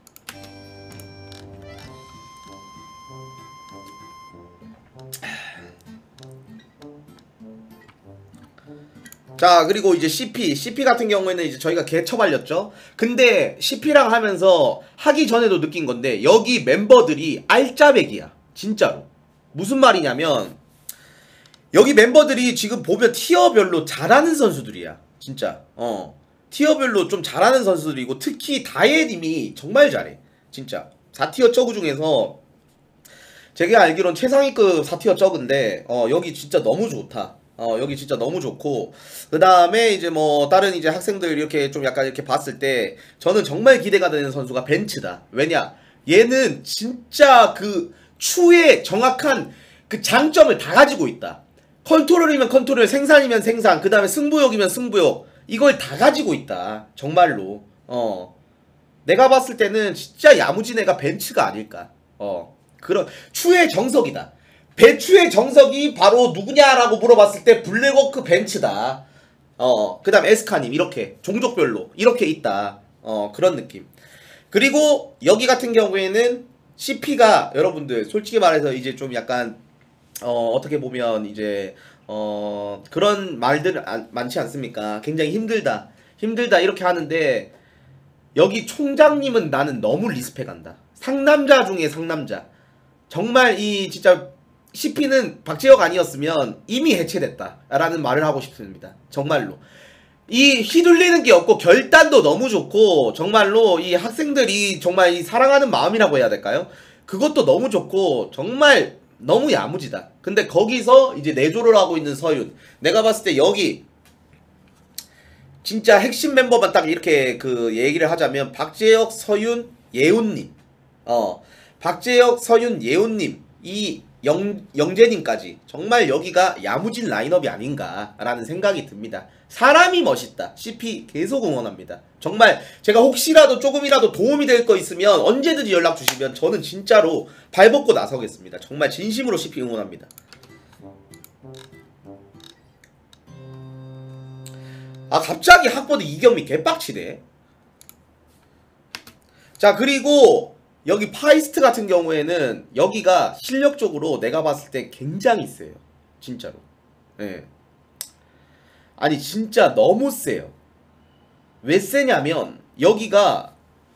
S1: 자, 그리고 이제 CP 같은 경우에는 이제 저희가 개처발렸죠. 근데 CP랑 하면서 하기 전에도 느낀 건데, 여기 멤버들이 알짜배기야 진짜로. 무슨 말이냐면, 여기 멤버들이 지금 보면 티어별로 잘하는 선수들이야 진짜. 티어별로 좀 잘하는 선수들이고, 특히 다혜님이 정말 잘해 진짜. 4티어 저그 중에서 제가 알기론 최상위급 4티어 저그인데, 여기 진짜 너무 좋다. 여기 진짜 너무 좋고, 그 다음에 이제 뭐 다른 이제 학생들 이렇게 좀 약간 이렇게 봤을 때 저는 정말 기대가 되는 선수가 벤츠다. 왜냐, 얘는 진짜 그 추의 정확한 그 장점을 다 가지고 있다. 컨트롤이면 컨트롤, 생산이면 생산, 그 다음에 승부욕이면 승부욕, 이걸 다 가지고 있다 정말로. 내가 봤을 때는 진짜 야무진 애가 벤츠가 아닐까. 그런 추의 정석이다. 배추의 정석이 바로 누구냐라고 물어봤을 때 블랙워크 벤츠다. 그 다음 에스카님 이렇게 종족별로 이렇게 있다. 그런 느낌. 그리고 여기 같은 경우에는 CP가 여러분들 솔직히 말해서 이제 좀 약간 어떻게 보면 이제 그런 말들 많지 않습니까? 굉장히 힘들다 이렇게 하는데, 여기 총장님은 나는 너무 리스펙한다. 상남자 중에 상남자. 정말 이 진짜 CP는 박재혁 아니었으면 이미 해체됐다 라는 말을 하고 싶습니다. 정말로. 이 휘둘리는 게 없고 결단도 너무 좋고, 정말로 이 학생들이 정말 이 사랑하는 마음이라고 해야 될까요? 그것도 너무 좋고 정말 너무 야무지다. 근데 거기서 이제 내조를 하고 있는 서윤, 내가 봤을 때 여기 진짜 핵심 멤버만 딱 이렇게 그 얘기를 하자면 박재혁, 서윤, 예훈님, 박재혁, 서윤, 예훈님, 이 영재님까지 정말 여기가 야무진 라인업이 아닌가라는 생각이 듭니다. 사람이 멋있다. CP 계속 응원합니다. 정말 제가 혹시라도 조금이라도 도움이 될 거 있으면 언제든지 연락 주시면 저는 진짜로 발벗고 나서겠습니다. 정말 진심으로 CP 응원합니다. 아 갑자기 학버드 이경미 개빡치네. 자 그리고 여기 파이스트 같은 경우에는 여기가 실력적으로 내가 봤을 때 굉장히 세요. 진짜로. 예. 아니 진짜 너무 세요. 왜 세냐면 여기가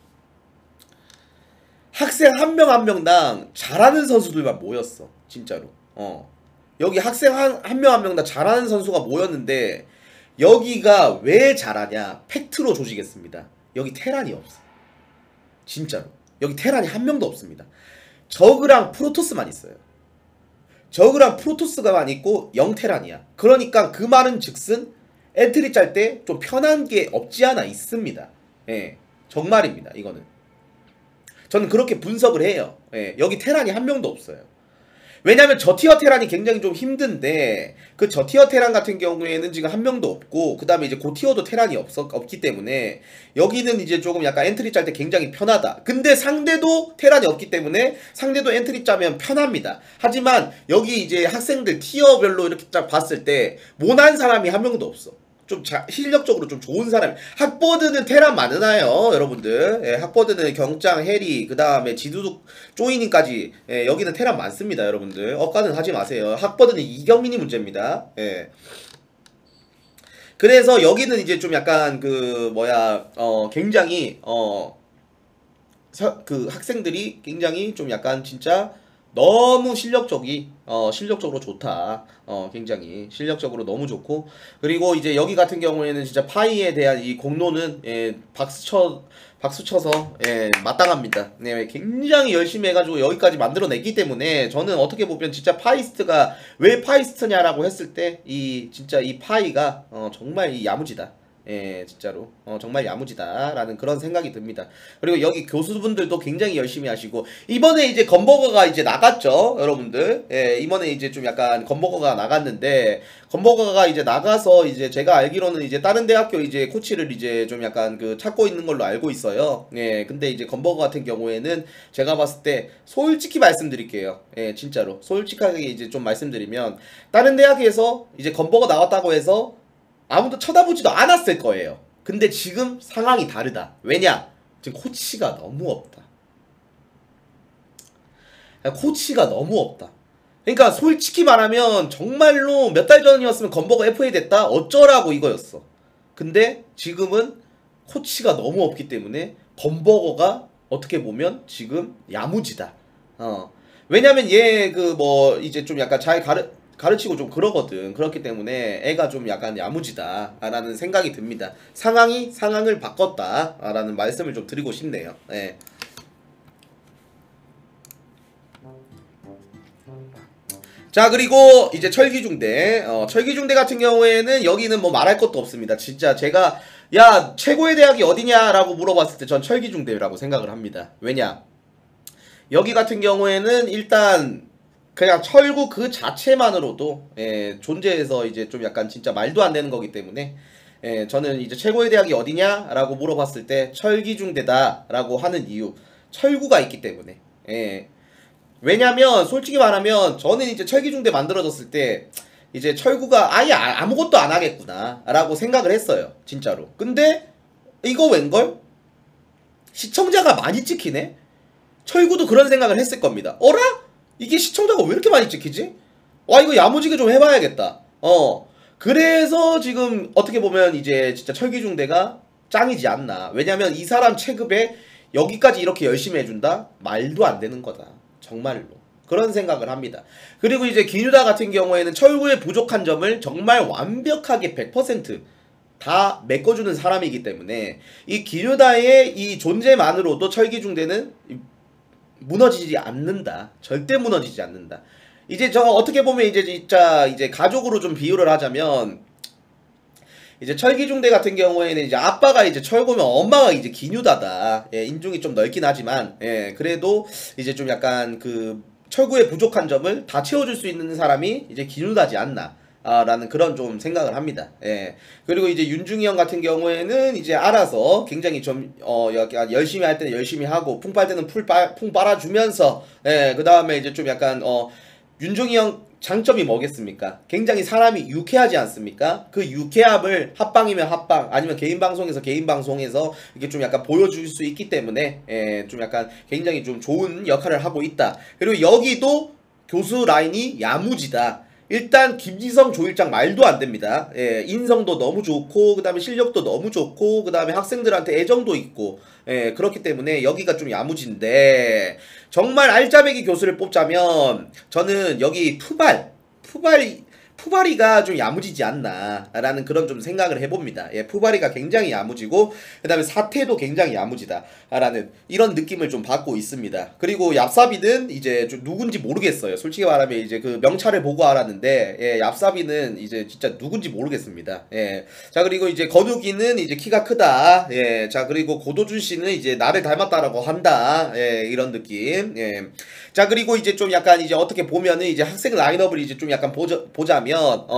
S1: 학생 한 명 한 명당 잘하는 선수들만 모였어. 진짜로. 여기 학생 한 명 한 명당 잘하는 선수가 모였는데 여기가 왜 잘하냐? 팩트로 조지겠습니다. 여기 테란이 없어. 진짜로. 여기 테란이 한 명도 없습니다. 저그랑 프로토스만 있어요. 저그랑 프로토스가만 있고 0테란이야. 그러니까 그 말은 즉슨 엔트리 짤 때 좀 편한 게 없지 않아 있습니다. 예, 정말입니다. 이거는 저는 그렇게 분석을 해요. 예, 여기 테란이 한 명도 없어요. 왜냐면 저티어 테란이 굉장히 좀 힘든데 그 저티어 테란 같은 경우에는 지금 한 명도 없고 그 다음에 이제 고티어도 테란이 없기 때문에 여기는 이제 조금 약간 엔트리 짤 때 굉장히 편하다. 근데 상대도 테란이 없기 때문에 상대도 엔트리 짜면 편합니다. 하지만 여기 이제 학생들 티어별로 이렇게 딱 봤을 때 모난 사람이 한 명도 없어. 좀 실력적으로 좀 좋은 사람이. 학버드는 테란 많으나요 여러분들? 예, 학버드는 경장, 해리, 그 다음에 지두둑, 쪼이님까지. 예, 여기는 테란 많습니다 여러분들. 억까는 하지 마세요. 학버드는 이경민이 문제입니다. 예. 그래서 여기는 이제 좀 약간 그 뭐야 굉장히 그 학생들이 굉장히 좀 약간 진짜 너무 실력적으로 좋다. 굉장히 실력적으로 너무 좋고, 그리고 이제 여기 같은 경우에는 진짜 파이에 대한 이 공로는 예, 박수 쳐서 예, 마땅합니다. 네, 굉장히 열심히 해가지고 여기까지 만들어냈기 때문에 저는 어떻게 보면 진짜 파이스트가 왜 파이스트냐라고 했을 때 이 진짜 이 파이가 정말 이 야무지다. 예, 진짜로 정말 야무지다라는 그런 생각이 듭니다. 그리고 여기 교수분들도 굉장히 열심히 하시고, 이번에 이제 건버거가 이제 나갔죠 여러분들. 예, 이번에 이제 좀 약간 건버거가 나갔는데, 건버거가 이제 나가서 이제 제가 알기로는 이제 다른 대학교 이제 코치를 이제 좀 약간 그 찾고 있는 걸로 알고 있어요. 예, 근데 이제 건버거 같은 경우에는 제가 봤을 때 솔직히 말씀드릴게요. 예, 진짜로 솔직하게 이제 좀 말씀드리면, 다른 대학에서 이제 건버거 나왔다고 해서 아무도 쳐다보지도 않았을 거예요. 근데 지금 상황이 다르다. 왜냐? 지금 코치가 너무 없다. 코치가 너무 없다. 그러니까 솔직히 말하면 정말로 몇 달 전이었으면 건버거 FA 됐다 어쩌라고 이거였어. 근데 지금은 코치가 너무 없기 때문에 건버거가 어떻게 보면 지금 야무지다. 왜냐면 얘 그 뭐 이제 좀 약간 잘 가르치고 좀 그러거든. 그렇기 때문에 애가 좀 약간 야무지다 라는 생각이 듭니다. 상황을 바꿨다 라는 말씀을 좀 드리고 싶네요. 네. 자 그리고 이제 철기중대. 철기중대 같은 경우에는 여기는 뭐 말할 것도 없습니다. 진짜 제가 야 최고의 대학이 어디냐라고 물어봤을 때 전 철기중대라고 생각을 합니다. 왜냐, 여기 같은 경우에는 일단 그냥 철구 그 자체만으로도 예, 존재해서 이제 좀 약간 진짜 말도 안 되는 거기 때문에 예, 저는 이제 최고의 대학이 어디냐라고 물어봤을 때 철기중대다라고 하는 이유, 철구가 있기 때문에. 예. 왜냐면 솔직히 말하면 저는 이제 철기중대 만들어졌을 때 이제 철구가 아예 아무것도 안 하겠구나 라고 생각을 했어요. 진짜로. 근데 이거 웬걸? 시청자가 많이 찍히네? 철구도 그런 생각을 했을 겁니다. 어라? 이게 시청자가 왜 이렇게 많이 찍히지? 와 이거 야무지게 좀 해봐야겠다. 그래서 지금 어떻게 보면 이제 진짜 철기중대가 짱이지 않나. 왜냐면 이 사람 체급에 여기까지 이렇게 열심히 해준다? 말도 안 되는 거다. 정말로. 그런 생각을 합니다. 그리고 이제 기뉴다 같은 경우에는 철구의 부족한 점을 정말 완벽하게 100% 다 메꿔주는 사람이기 때문에 이 기뉴다의 이 존재만으로도 철기중대는 무너지지 않는다. 절대 무너지지 않는다. 이제 저 어떻게 보면 이제 진짜 이제 가족으로 좀 비유를 하자면, 이제 철기중대 같은 경우에는 이제 아빠가 이제 철고면 엄마가 이제 기뉴다다. 예, 인중이 좀 넓긴 하지만, 예, 그래도 이제 좀 약간 그 철구의 부족한 점을 다 채워줄 수 있는 사람이 이제 기뉴다지 않나. 라는 그런 좀 생각을 합니다. 예. 그리고 이제 윤중이 형 같은 경우에는 이제 알아서 굉장히 좀, 약간 열심히 할 때는 열심히 하고, 풍 빨 때는 풍 빨아주면서, 예, 그 다음에 이제 좀 약간, 윤중이 형 장점이 뭐겠습니까? 굉장히 사람이 유쾌하지 않습니까? 그 유쾌함을 합방이면 합방, 아니면 개인 방송에서 이게 좀 약간 보여줄 수 있기 때문에, 예, 좀 약간 굉장히 좀 좋은 역할을 하고 있다. 그리고 여기도 교수 라인이 야무지다. 일단 김지성 조일장 말도 안 됩니다. 예, 인성도 너무 좋고, 그 다음에 실력도 너무 좋고, 그 다음에 학생들한테 애정도 있고, 예, 그렇기 때문에 여기가 좀 야무진데, 정말 알짜배기 교수를 뽑자면 저는 여기 푸바리가 좀 야무지지 않나 라는 그런 좀 생각을 해봅니다. 예, 푸바리가 굉장히 야무지고, 그 다음에 사태도 굉장히 야무지다 라는 이런 느낌을 좀 받고 있습니다. 그리고 얍사비는 이제 좀 누군지 모르겠어요. 솔직히 말하면 이제 그 명찰을 보고 알았는데, 예, 얍사비는 이제 진짜 누군지 모르겠습니다. 예. 자, 그리고 이제 건욱이는 이제 키가 크다. 예. 자, 그리고 고도준 씨는 이제 나를 닮았다라고 한다. 예, 이런 느낌. 예. 자, 그리고 이제 좀 약간 이제 어떻게 보면은 이제 학생 라인업을 이제 좀 약간 보자면,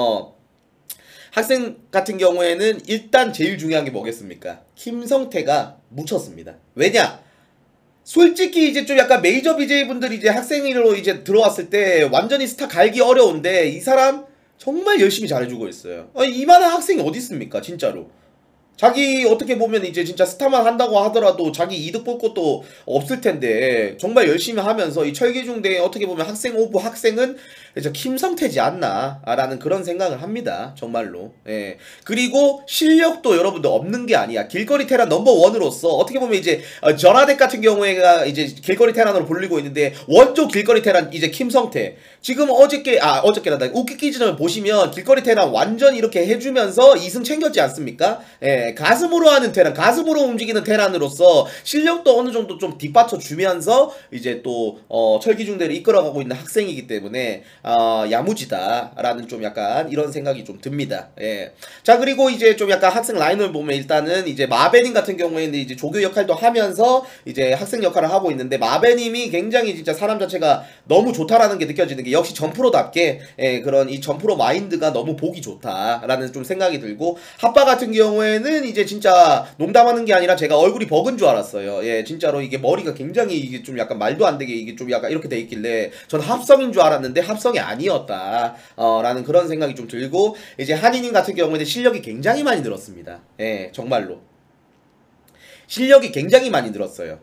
S1: 학생 같은 경우에는 일단 제일 중요한 게 뭐겠습니까? 김성태가 묻혔습니다. 왜냐? 솔직히 이제 좀 약간 메이저 BJ분들이 이제 학생으로 이제 들어왔을 때 완전히 스타 갈기 어려운데 이 사람 정말 열심히 잘해주고 있어요. 아니, 이만한 학생이 어디 있습니까? 진짜로. 자기 어떻게 보면 이제 진짜 스타만 한다고 하더라도 자기 이득 볼 것도 없을 텐데 정말 열심히 하면서 이 철기중대 어떻게 보면 학생 오브 학생은 이제 김성태지 않나 라는 그런 생각을 합니다. 정말로. 예. 그리고 실력도 여러분들 없는 게 아니야. 길거리 테란 넘버원으로서 어떻게 보면 이제 전하덱 같은 경우에가 이제 길거리 테란으로 불리고 있는데 원조 길거리 테란 이제 김성태. 지금 어저께란다. 웃기기전을 보시면 길거리 테란 완전 이렇게 해주면서 2승 챙겼지 않습니까? 예. 가슴으로 하는 테란, 가슴으로 움직이는 테란으로서 실력도 어느 정도 좀 뒷받쳐 주면서 이제 또 철기중대를 이끌어가고 있는 학생이기 때문에 야무지다라는 좀 약간 이런 생각이 좀 듭니다. 예. 자, 그리고 이제 좀 약간 학생 라인을 보면 일단은 이제 마베님 같은 경우에는 이제 조교 역할도 하면서 이제 학생 역할을 하고 있는데 마베님이 굉장히 진짜 사람 자체가 너무 좋다라는 게 느껴지는 게 역시 점프로답게 예, 그런 이 점프로 마인드가 너무 보기 좋다라는 좀 생각이 들고 핫바 같은 경우에는 이제 진짜 농담하는 게 아니라 제가 얼굴이 버근 줄 알았어요. 예, 진짜로 이게 머리가 굉장히 이게 좀 약간 말도 안 되게 이게 좀 약간 이렇게 돼 있길래 전 합성인 줄 알았는데 합성이 아니었다. 라는 그런 생각이 좀 들고 이제 한이님 같은 경우에는 실력이 굉장히 많이 늘었습니다. 예, 정말로. 실력이 굉장히 많이 늘었어요.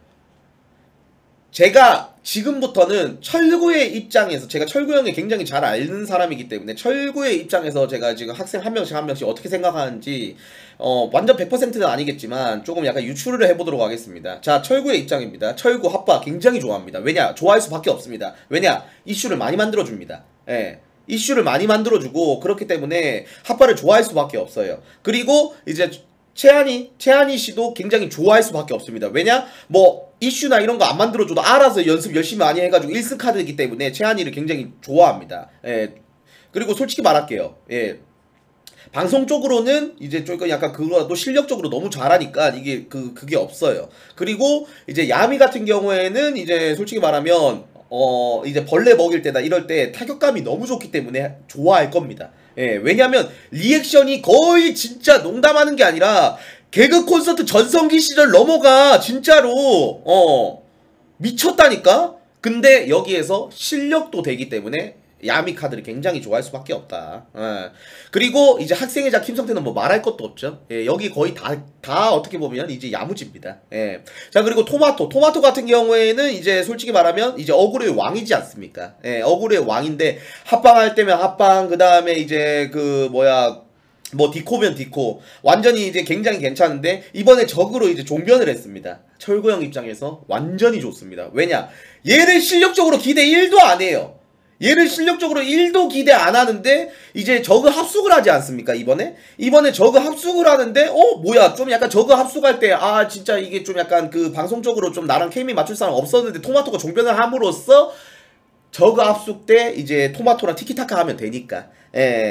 S1: 제가 지금부터는 철구의 입장에서 제가 철구 형이 굉장히 잘 아는 사람이기 때문에 철구의 입장에서 제가 지금 학생 한 명씩 어떻게 생각하는지 완전 100%는 아니겠지만 조금 약간 유추를 해보도록 하겠습니다. 자, 철구의 입장입니다. 철구 핫바 굉장히 좋아합니다. 왜냐? 좋아할 수밖에 없습니다. 왜냐? 이슈를 많이 만들어줍니다. 예. 이슈를 많이 만들어주고 그렇기 때문에 핫바를 좋아할 수밖에 없어요. 그리고 이제 채한이 씨도 굉장히 좋아할 수밖에 없습니다. 왜냐? 뭐 이슈나 이런 거 안 만들어줘도 알아서 연습 열심히 많이 해가지고 1승 카드이기 때문에 채한이를 굉장히 좋아합니다. 예. 그리고 솔직히 말할게요. 예. 방송 쪽으로는 이제 조금 약간 그거라도 실력적으로 너무 잘하니까 이게 그게 없어요. 그리고 이제 야미 같은 경우에는 이제 솔직히 말하면 이제 벌레 먹일 때나 이럴 때 타격감이 너무 좋기 때문에 좋아할 겁니다. 예, 왜냐면 리액션이 거의 진짜 농담하는 게 아니라 개그 콘서트 전성기 시절 넘어가 진짜로 미쳤다니까. 근데 여기에서 실력도 되기 때문에 야미 카드를 굉장히 좋아할 수밖에 없다. 예. 그리고 이제 학생회자 김성태는 뭐 말할 것도 없죠. 예, 여기 거의 다 어떻게 보면 이제 야무집니다. 예. 자, 그리고 토마토 같은 경우에는 이제 솔직히 말하면 이제 어그로의 왕이지 않습니까? 예, 어그로의 왕인데 합방할 때면 합방, 그 다음에 이제 뭐 디코면 디코 완전히 이제 굉장히 괜찮은데 이번에 적으로 이제 종변을 했습니다. 철구형 입장에서 완전히 좋습니다. 왜냐? 얘를 실력적으로 기대 1도 안 해요. 얘를 실력적으로 1도 기대 안 하는데 이제 저그 합숙을 하지 않습니까? 이번에 저그 합숙을 하는데 뭐야 좀 약간 저그 합숙할 때 진짜 이게 좀 약간 그 방송적으로 좀 나랑 케미 맞출 사람 없었는데 토마토가 종변을 함으로써 저그 합숙 때 이제 토마토랑 티키타카 하면 되니까 예.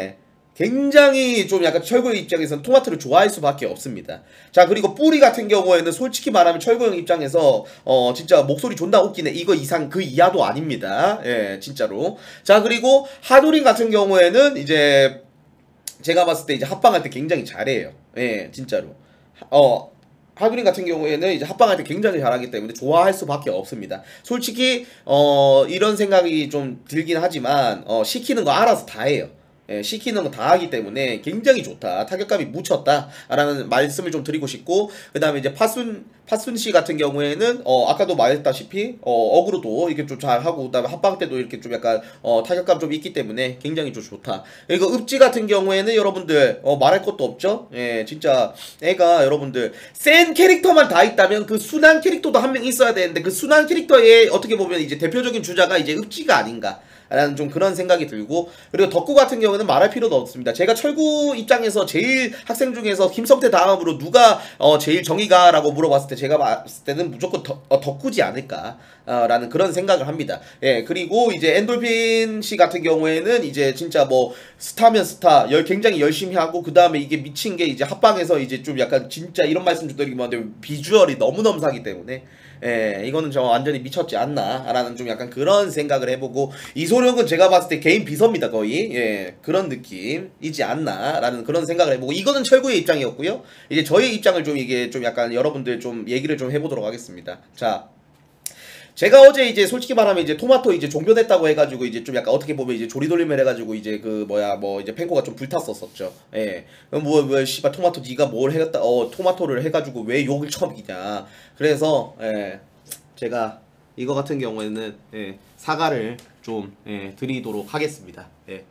S1: 굉장히 좀 약간 철구 입장에서는 토마토를 좋아할 수밖에 없습니다. 자, 그리고 뿌리 같은 경우에는 솔직히 말하면 철구 형 입장에서 진짜 목소리 존나 웃기네. 이거 이상 그 이하도 아닙니다. 예, 진짜로. 자, 그리고 하두린 같은 경우에는 이제 제가 봤을 때 이제 합방할 때 굉장히 잘해요. 예, 진짜로. 하두린 같은 경우에는 이제 합방할 때 굉장히 잘하기 때문에 좋아할 수밖에 없습니다. 솔직히 이런 생각이 좀 들긴 하지만 시키는 거 알아서 다 해요. 예, 시키는 거 다 하기 때문에 굉장히 좋다. 타격감이 묻혔다 라는 말씀을 좀 드리고 싶고, 그 다음에 이제 파순씨 같은 경우에는 아까도 말했다시피 어그로도 이렇게 좀 잘하고, 그 다음에 합방 때도 이렇게 좀 약간 타격감 좀 있기 때문에 굉장히 좀 좋다. 그리고 읍지 같은 경우에는 여러분들 말할 것도 없죠. 예, 진짜 애가 여러분들 센 캐릭터만 다 있다면 그 순한 캐릭터도 한 명 있어야 되는데, 그 순한 캐릭터의 어떻게 보면 이제 대표적인 주자가 이제 읍지가 아닌가 라는 좀 그런 생각이 들고, 그리고 덕구 같은 경우는 말할 필요도 없습니다. 제가 철구 입장에서 제일 학생 중에서 김성태 다음으로 누가 제일 정의가 라고 물어봤을 때 제가 봤을 때는 무조건 덕구지 않을까 라는 그런 생각을 합니다. 예, 그리고 이제 엔돌핀 씨 같은 경우에는 이제 진짜 뭐 스타면 스타 굉장히 열심히 하고, 그 다음에 이게 미친 게 이제 합방에서 이제 좀 약간 진짜 이런 말씀 좀 드리기만 한데 비주얼이 너무너무 사기 때문에 예, 이거는 저 완전히 미쳤지 않나 라는 좀 약간 그런 생각을 해보고, 이소룡은 제가 봤을 때 개인 비서입니다. 거의 예, 그런 느낌이지 않나 라는 그런 생각을 해보고, 이거는 철구의 입장이었고요. 이제 저의 입장을 좀 이게 좀 약간 여러분들 좀 얘기를 좀 해보도록 하겠습니다. 자, 제가 어제 이제 솔직히 말하면 이제 토마토 이제 종변했다고 해가지고 이제 좀 약간 어떻게 보면 이제 조리돌림을 해가지고 이제 그 뭐야 뭐 이제 팬코가 좀 불탔었었죠. 예. 뭐 씨발 토마토 네가 뭘 해갔다 토마토를 해가지고 왜 욕을 처먹이냐. 그래서 예. 제가 이거 같은 경우에는 예. 사과를 좀 예. 드리도록 하겠습니다. 예.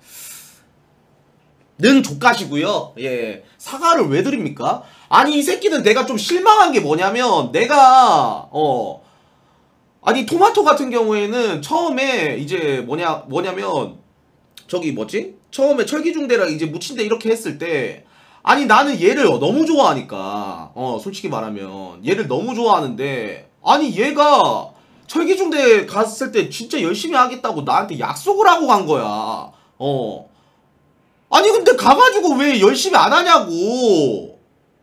S1: 는 족가시고요. 예. 사과를 왜 드립니까? 아니 이 새끼는 내가 좀 실망한 게 뭐냐면, 내가 아니 토마토 같은 경우에는 처음에 이제 뭐냐면 저기 뭐지? 처음에 철기중대랑 이제 묻힌데 이렇게 했을 때, 아니 나는 얘를 너무 좋아하니까 솔직히 말하면 얘를 너무 좋아하는데, 아니 얘가 철기중대 갔을 때 진짜 열심히 하겠다고 나한테 약속을 하고 간 거야. 아니 근데 가가지고 왜 열심히 안 하냐고.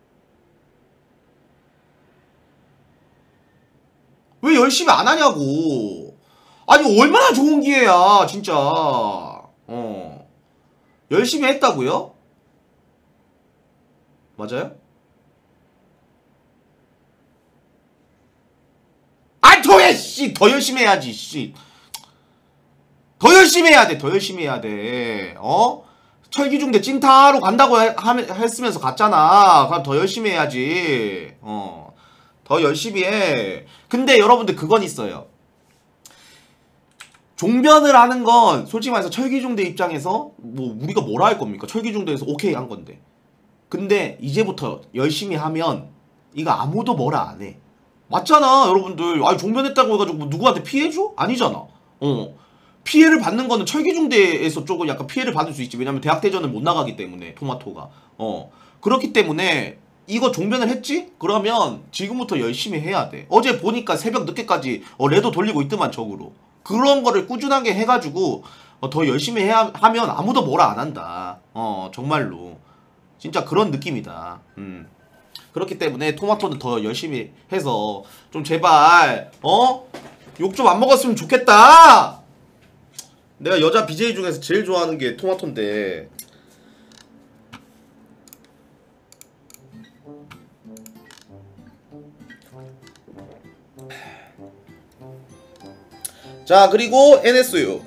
S1: 왜 열심히 안 하냐고. 아니 얼마나 좋은 기회야 진짜. 열심히 했다고요? 맞아요? 아니 더 열심히 해야지 씨. 더 열심히 해야 돼. 더 열심히 해야 돼. 철기중대 찐타로 간다고 했으면서 갔잖아. 그럼 더 열심히 해야지. 더 열심히 해. 근데 여러분들 그건 있어요. 종변을 하는 건 솔직히 말해서 철기중대 입장에서 뭐 우리가 뭐라 할 겁니까? 철기중대에서 오케이 한 건데. 근데 이제부터 열심히 하면 이거 아무도 뭐라 안 해. 맞잖아 여러분들. 아니 종변했다고 해가지고 뭐 누구한테 피해줘? 아니잖아. 피해를 받는 거는 철기중대에서 조금 약간 피해를 받을 수 있지. 왜냐면 대학대전을 못 나가기 때문에 토마토가. 그렇기 때문에 이거 종변을 했지? 그러면 지금부터 열심히 해야 돼. 어제 보니까 새벽 늦게까지 레도 돌리고 있더만 적으로. 그런 거를 꾸준하게 해가지고 더 열심히 하면 아무도 뭐라 안 한다. 정말로 진짜 그런 느낌이다. 그렇기 때문에 토마토는 더 열심히 해서 좀 제발 욕 좀 안 먹었으면 좋겠다. 내가 여자 BJ 중에서 제일 좋아하는 게 토마토인데. 자, 그리고 NSU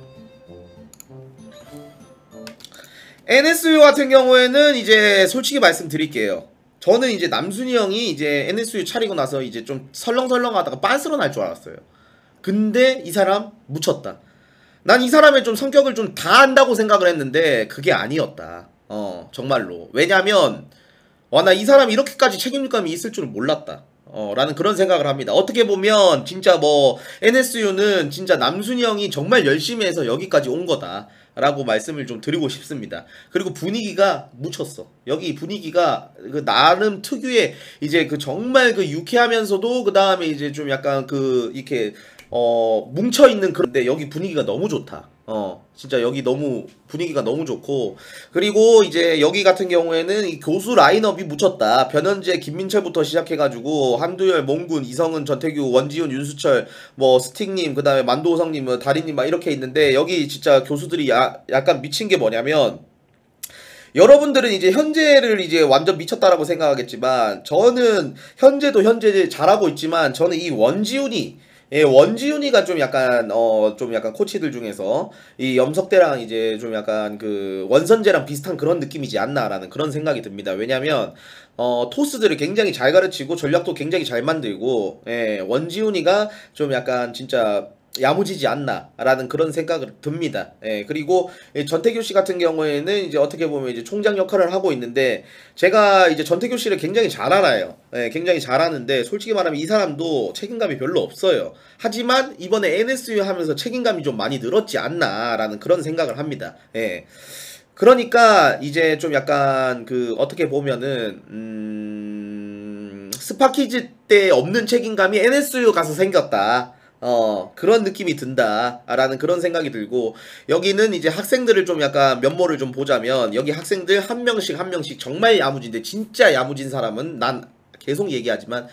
S1: 같은 경우에는 이제 솔직히 말씀드릴게요. 저는 이제 남순이 형이 이제 NSU 차리고 나서 이제 좀 설렁설렁 하다가 빤스러 날 줄 알았어요. 근데 이 사람 묻혔다. 난 이 사람의 좀 성격을 좀 다 안다고 생각을 했는데 그게 아니었다. 정말로. 왜냐면 나 이 사람이 이렇게까지 책임감이 있을 줄은 몰랐다. 라는 그런 생각을 합니다. 어떻게 보면 진짜 뭐 NSU는 진짜 남순이 형이 정말 열심히 해서 여기까지 온 거다 라고 말씀을 좀 드리고 싶습니다. 그리고 분위기가 묻혔어. 여기 분위기가 그 나름 특유의 이제 그 정말 그 유쾌하면서도 그 다음에 이제 좀 약간 그 이렇게 뭉쳐있는 그런데 여기 분위기가 너무 좋다. 진짜 여기 너무 분위기가 너무 좋고, 그리고 이제 여기 같은 경우에는 이 교수 라인업이 묻혔다. 변현재, 김민철부터 시작해가지고 한두열, 몽군, 이성은, 전태규, 원지훈, 윤수철, 뭐 스틱님, 그 다음에 만도호성님, 뭐 다리님 막 이렇게 있는데, 여기 진짜 교수들이 약간 미친 게 뭐냐면, 여러분들은 이제 현재를 이제 완전 미쳤다라고 생각하겠지만, 저는 현재도 현재 잘하고 있지만, 저는 이 원지훈이, 원지훈이가 좀 약간 좀 약간 코치들 중에서 이 염석대랑 이제 좀 약간 그 원선재랑 비슷한 그런 느낌이지 않나라는 그런 생각이 듭니다. 왜냐면 토스들을 굉장히 잘 가르치고 전략도 굉장히 잘 만들고, 원지훈이가 좀 약간 진짜 야무지지 않나라는 그런 생각을 듭니다. 그리고 전태규 씨 같은 경우에는 이제 어떻게 보면 이제 총장 역할을 하고 있는데, 제가 이제 전태규 씨를 굉장히 잘 알아요. 굉장히 잘 아는데, 솔직히 말하면 이 사람도 책임감이 별로 없어요. 하지만 이번에 NSU 하면서 책임감이 좀 많이 늘었지 않나라는 그런 생각을 합니다. 그러니까 이제 좀 약간 그 어떻게 보면은 스파키즈 때 없는 책임감이 NSU 가서 생겼다. 그런 느낌이 든다라는 그런 생각이 들고, 여기는 이제 학생들을 좀 약간 면모를 좀 보자면, 여기 학생들 한 명씩 한 명씩 정말 야무진데, 진짜 야무진 사람은 난 계속 얘기하지만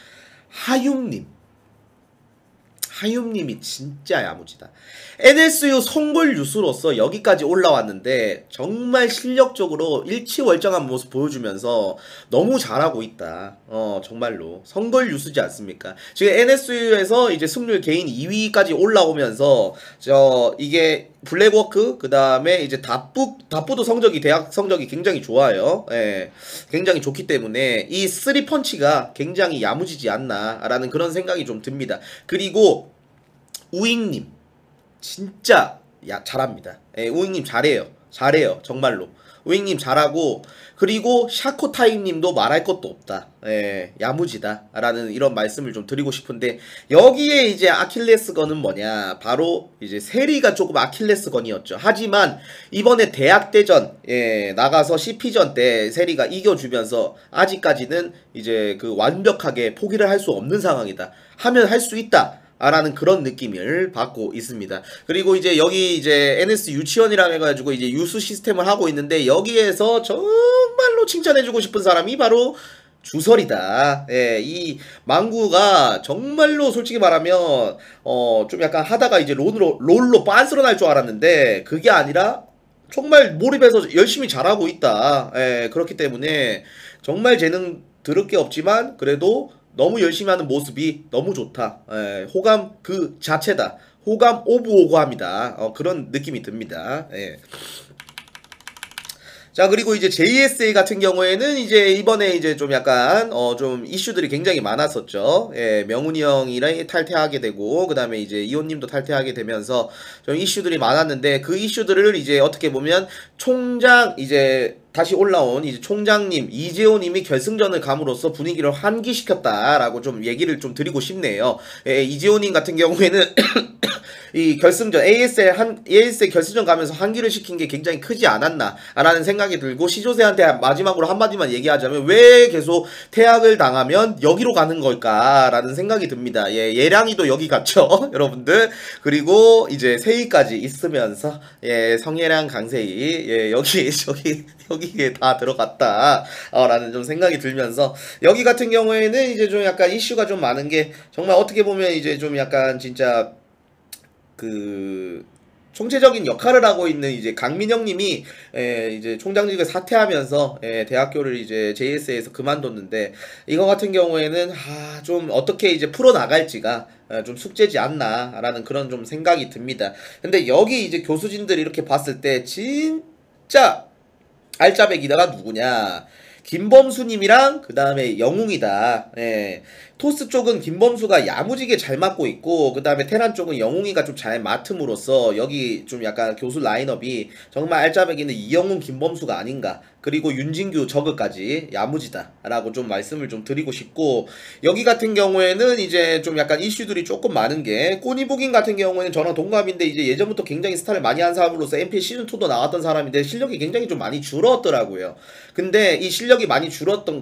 S1: 하윰님이 진짜 야무지다. NSU 송골 유수로서 여기까지 올라왔는데 정말 실력적으로 일치월장한 모습 보여주면서 너무 잘하고 있다. 정말로 송골 유수지 않습니까? 지금 NSU에서 이제 승률 개인 2위까지 올라오면서 이게 블랙워크, 그 다음에 이제 다뿌도 성적이, 대학 성적이 굉장히 좋아요. 굉장히 좋기 때문에 이 3펀치가 굉장히 야무지지 않나라는 그런 생각이 좀 듭니다. 그리고 우잉님 진짜 잘합니다. 우잉님 잘해요 정말로. 우잉님 잘하고, 그리고 샤코타임님도 말할 것도 없다. 야무지다 라는 이런 말씀을 좀 드리고 싶은데, 여기에 이제 아킬레스건은 뭐냐, 바로 이제 세리가 조금 아킬레스건이었죠. 하지만 이번에 대학대전 나가서 CP전 때 세리가 이겨주면서 아직까지는 이제 그 완벽하게 포기를 할 수 없는 상황이다. 하면 할 수 있다 라는 그런 느낌을 받고 있습니다. 그리고 이제 여기 이제 NS 유치원이라 해가지고 이제 유수 시스템을 하고 있는데, 여기에서 정말로 칭찬해주고 싶은 사람이 바로 주설이다. 이 망구가 정말로 솔직히 말하면 좀 약간 하다가 이제 롤로 빤스러 날 줄 알았는데, 그게 아니라 정말 몰입해서 열심히 잘하고 있다. 그렇기 때문에 정말 재능 들을 게 없지만 그래도 너무 열심히 하는 모습이 너무 좋다. 호감 그 자체다. 호감 오브 오고합니다. 그런 느낌이 듭니다. 자, 그리고 이제 JSA 같은 경우에는 이제 이번에 이제 좀 약간 좀 이슈들이 굉장히 많았었죠. 명훈이 형이랑 탈퇴하게 되고, 그 다음에 이제 이호님도 탈퇴하게 되면서 좀 이슈들이 많았는데, 그 이슈들을 이제 어떻게 보면 총장 이제 다시 올라온 이제 총장님 이재호님이 결승전을 감으로써 분위기를 환기시켰다라고 좀 얘기를 좀 드리고 싶네요. 이재호님 같은 경우에는 이 결승전 ASL 결승전 가면서 환기를 시킨 게 굉장히 크지 않았나라는 생각이 들고, 시조세한테 마지막으로 한마디만 얘기하자면 왜 계속 퇴학을 당하면 여기로 가는 걸까라는 생각이 듭니다. 예량이도 여기 갔죠, 여러분들. 그리고 이제 세희까지 있으면서 성예량, 강세희 여기에 다 들어갔다 라는 좀 생각이 들면서, 여기 같은 경우에는 이제 좀 약간 이슈가 좀 많은 게, 정말 어떻게 보면 이제 좀 약간 진짜 그 총체적인 역할을 하고 있는 이제 강민영님이 이제 총장직을 사퇴하면서 대학교를 이제 JS에서 그만뒀는데, 이거 같은 경우에는 좀 어떻게 이제 풀어 나갈지가 좀 숙제지 않나라는 그런 좀 생각이 듭니다. 근데 여기 이제 교수진들이 이렇게 봤을 때 진짜 알짜배기다가 누구냐, 김범수님이랑 그 다음에 영웅이다. 토스 쪽은 김범수가 야무지게 잘 맡고 있고, 그 다음에 테란 쪽은 영웅이가 좀 잘 맡음으로써 여기 좀 약간 교수 라인업이 정말 알짜배기는 이영웅, 김범수가 아닌가 그리고 윤진규 저그까지 야무지다 라고 좀 말씀을 좀 드리고 싶고, 여기 같은 경우에는 이제 좀 약간 이슈들이 조금 많은 게, 꼬니보긴 같은 경우에는 저랑 동갑인데 이제 예전부터 굉장히 스타를 많이 한 사람으로서 MPL 시즌2도 나왔던 사람인데 실력이 굉장히 좀 많이 줄었더라고요. 근데 이 실력이 많이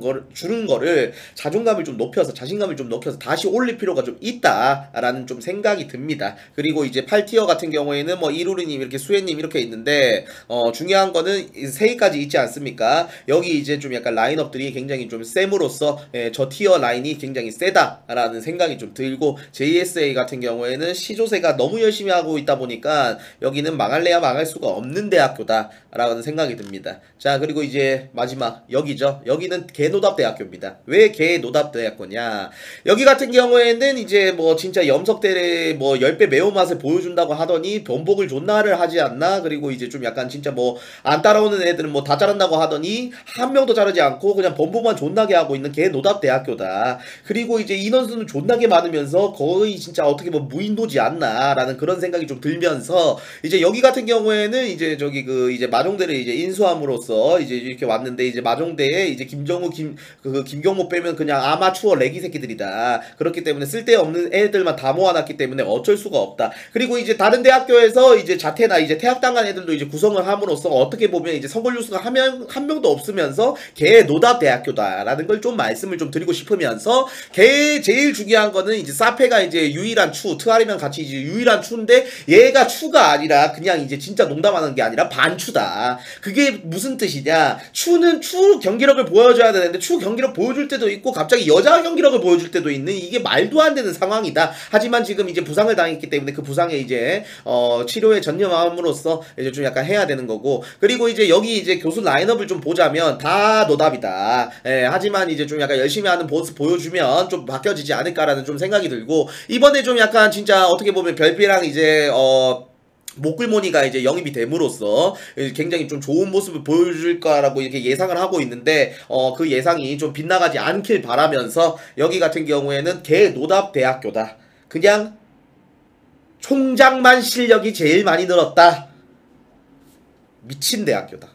S1: 줄은 거를 자존감을 좀 높여서, 자신감을 좀 높여서 다시 올릴 필요가 좀 있다라는 좀 생각이 듭니다. 그리고 이제 8티어 같은 경우에는 뭐 이루리님, 이렇게 수혜님 이렇게 있는데, 중요한 거는 세이까지 있지 않습니까? 여기 이제 좀 약간 라인업들이 굉장히 좀 셈으로써 저 티어 라인이 굉장히 세다라는 생각이 좀 들고, JSA 같은 경우에는 시조세가 너무 열심히 하고 있다 보니까 여기는 망할래야 망할 수가 없는 대학교다 라는 생각이 듭니다. 자, 그리고 이제 마지막 여기죠. 여기는 개노답대학교입니다. 왜 개노답대학교냐, 여기 같은 경우에는 이제 뭐 진짜 염석대의 뭐 10배 매운맛을 보여준다고 하더니 번복을 존나를 하지 않나. 그리고 이제 좀 약간 진짜 뭐 안 따라오는 애들은 뭐 다 자란다고 하더니 한 명도 자르지 않고 그냥 번복만 존나게 하고 있는 개노답대학교다. 그리고 이제 인원수는 존나게 많으면서 거의 진짜 어떻게 보면 무인도지 않나 라는 그런 생각이 좀 들면서, 이제 여기 같은 경우에는 이제 저기 그 이제 마종대를 이제 인수함으로써 이제 이렇게 왔는데, 이제 마종대에 이제 김정우 김경모 빼면 그냥 아마추어 레기 새끼들이다. 그렇기 때문에 쓸데없는 애들만 다 모아놨기 때문에 어쩔 수가 없다. 그리고 이제 다른 대학교에서 이제 자퇴나 이제 퇴학당한 애들도 이제 구성을 함으로써 어떻게 보면 이제 선골뉴스가 한 명도 없으면서 개 노답 대학교다라는 걸 좀 말씀을 좀 드리고 싶으면서, 제일 중요한 거는 이제 사페가 이제 유일한 트알이랑 같이 이제 유일한 추인데, 얘가 추가 아니라 그냥 이제 진짜 농담하는 게 아니라 반추다. 그게 무슨 뜻이냐, 추는 추 경기력을 보여줘야 되는데 추 경기력 보여줄 때도 있고 갑자기 여자 경기력을 보여줄 때도 있는, 이게 말도 안 되는 상황이다. 하지만 지금 이제 부상을 당했기 때문에 그 부상에 이제 치료에 전념함으로써 이제 좀 약간 해야 되는 거고, 그리고 이제 여기 이제 교수 라인업을 좀 보자면 다 노답이다. 하지만 이제 좀 약간 열심히 하는 모습 보여주면 좀 바뀌어지지 않을까라는 좀 생각이 들고, 이번에 좀 약간 진짜 어떻게 보면 별비랑 이제 목굴모니가 이제 영입이 됨으로써 굉장히 좀 좋은 모습을 보여줄 거라고 이렇게 예상을 하고 있는데, 그 예상이 좀 빗나가지 않길 바라면서, 여기 같은 경우에는 개노답 대학교다. 그냥 총장만 실력이 제일 많이 늘었다. 미친 대학교다.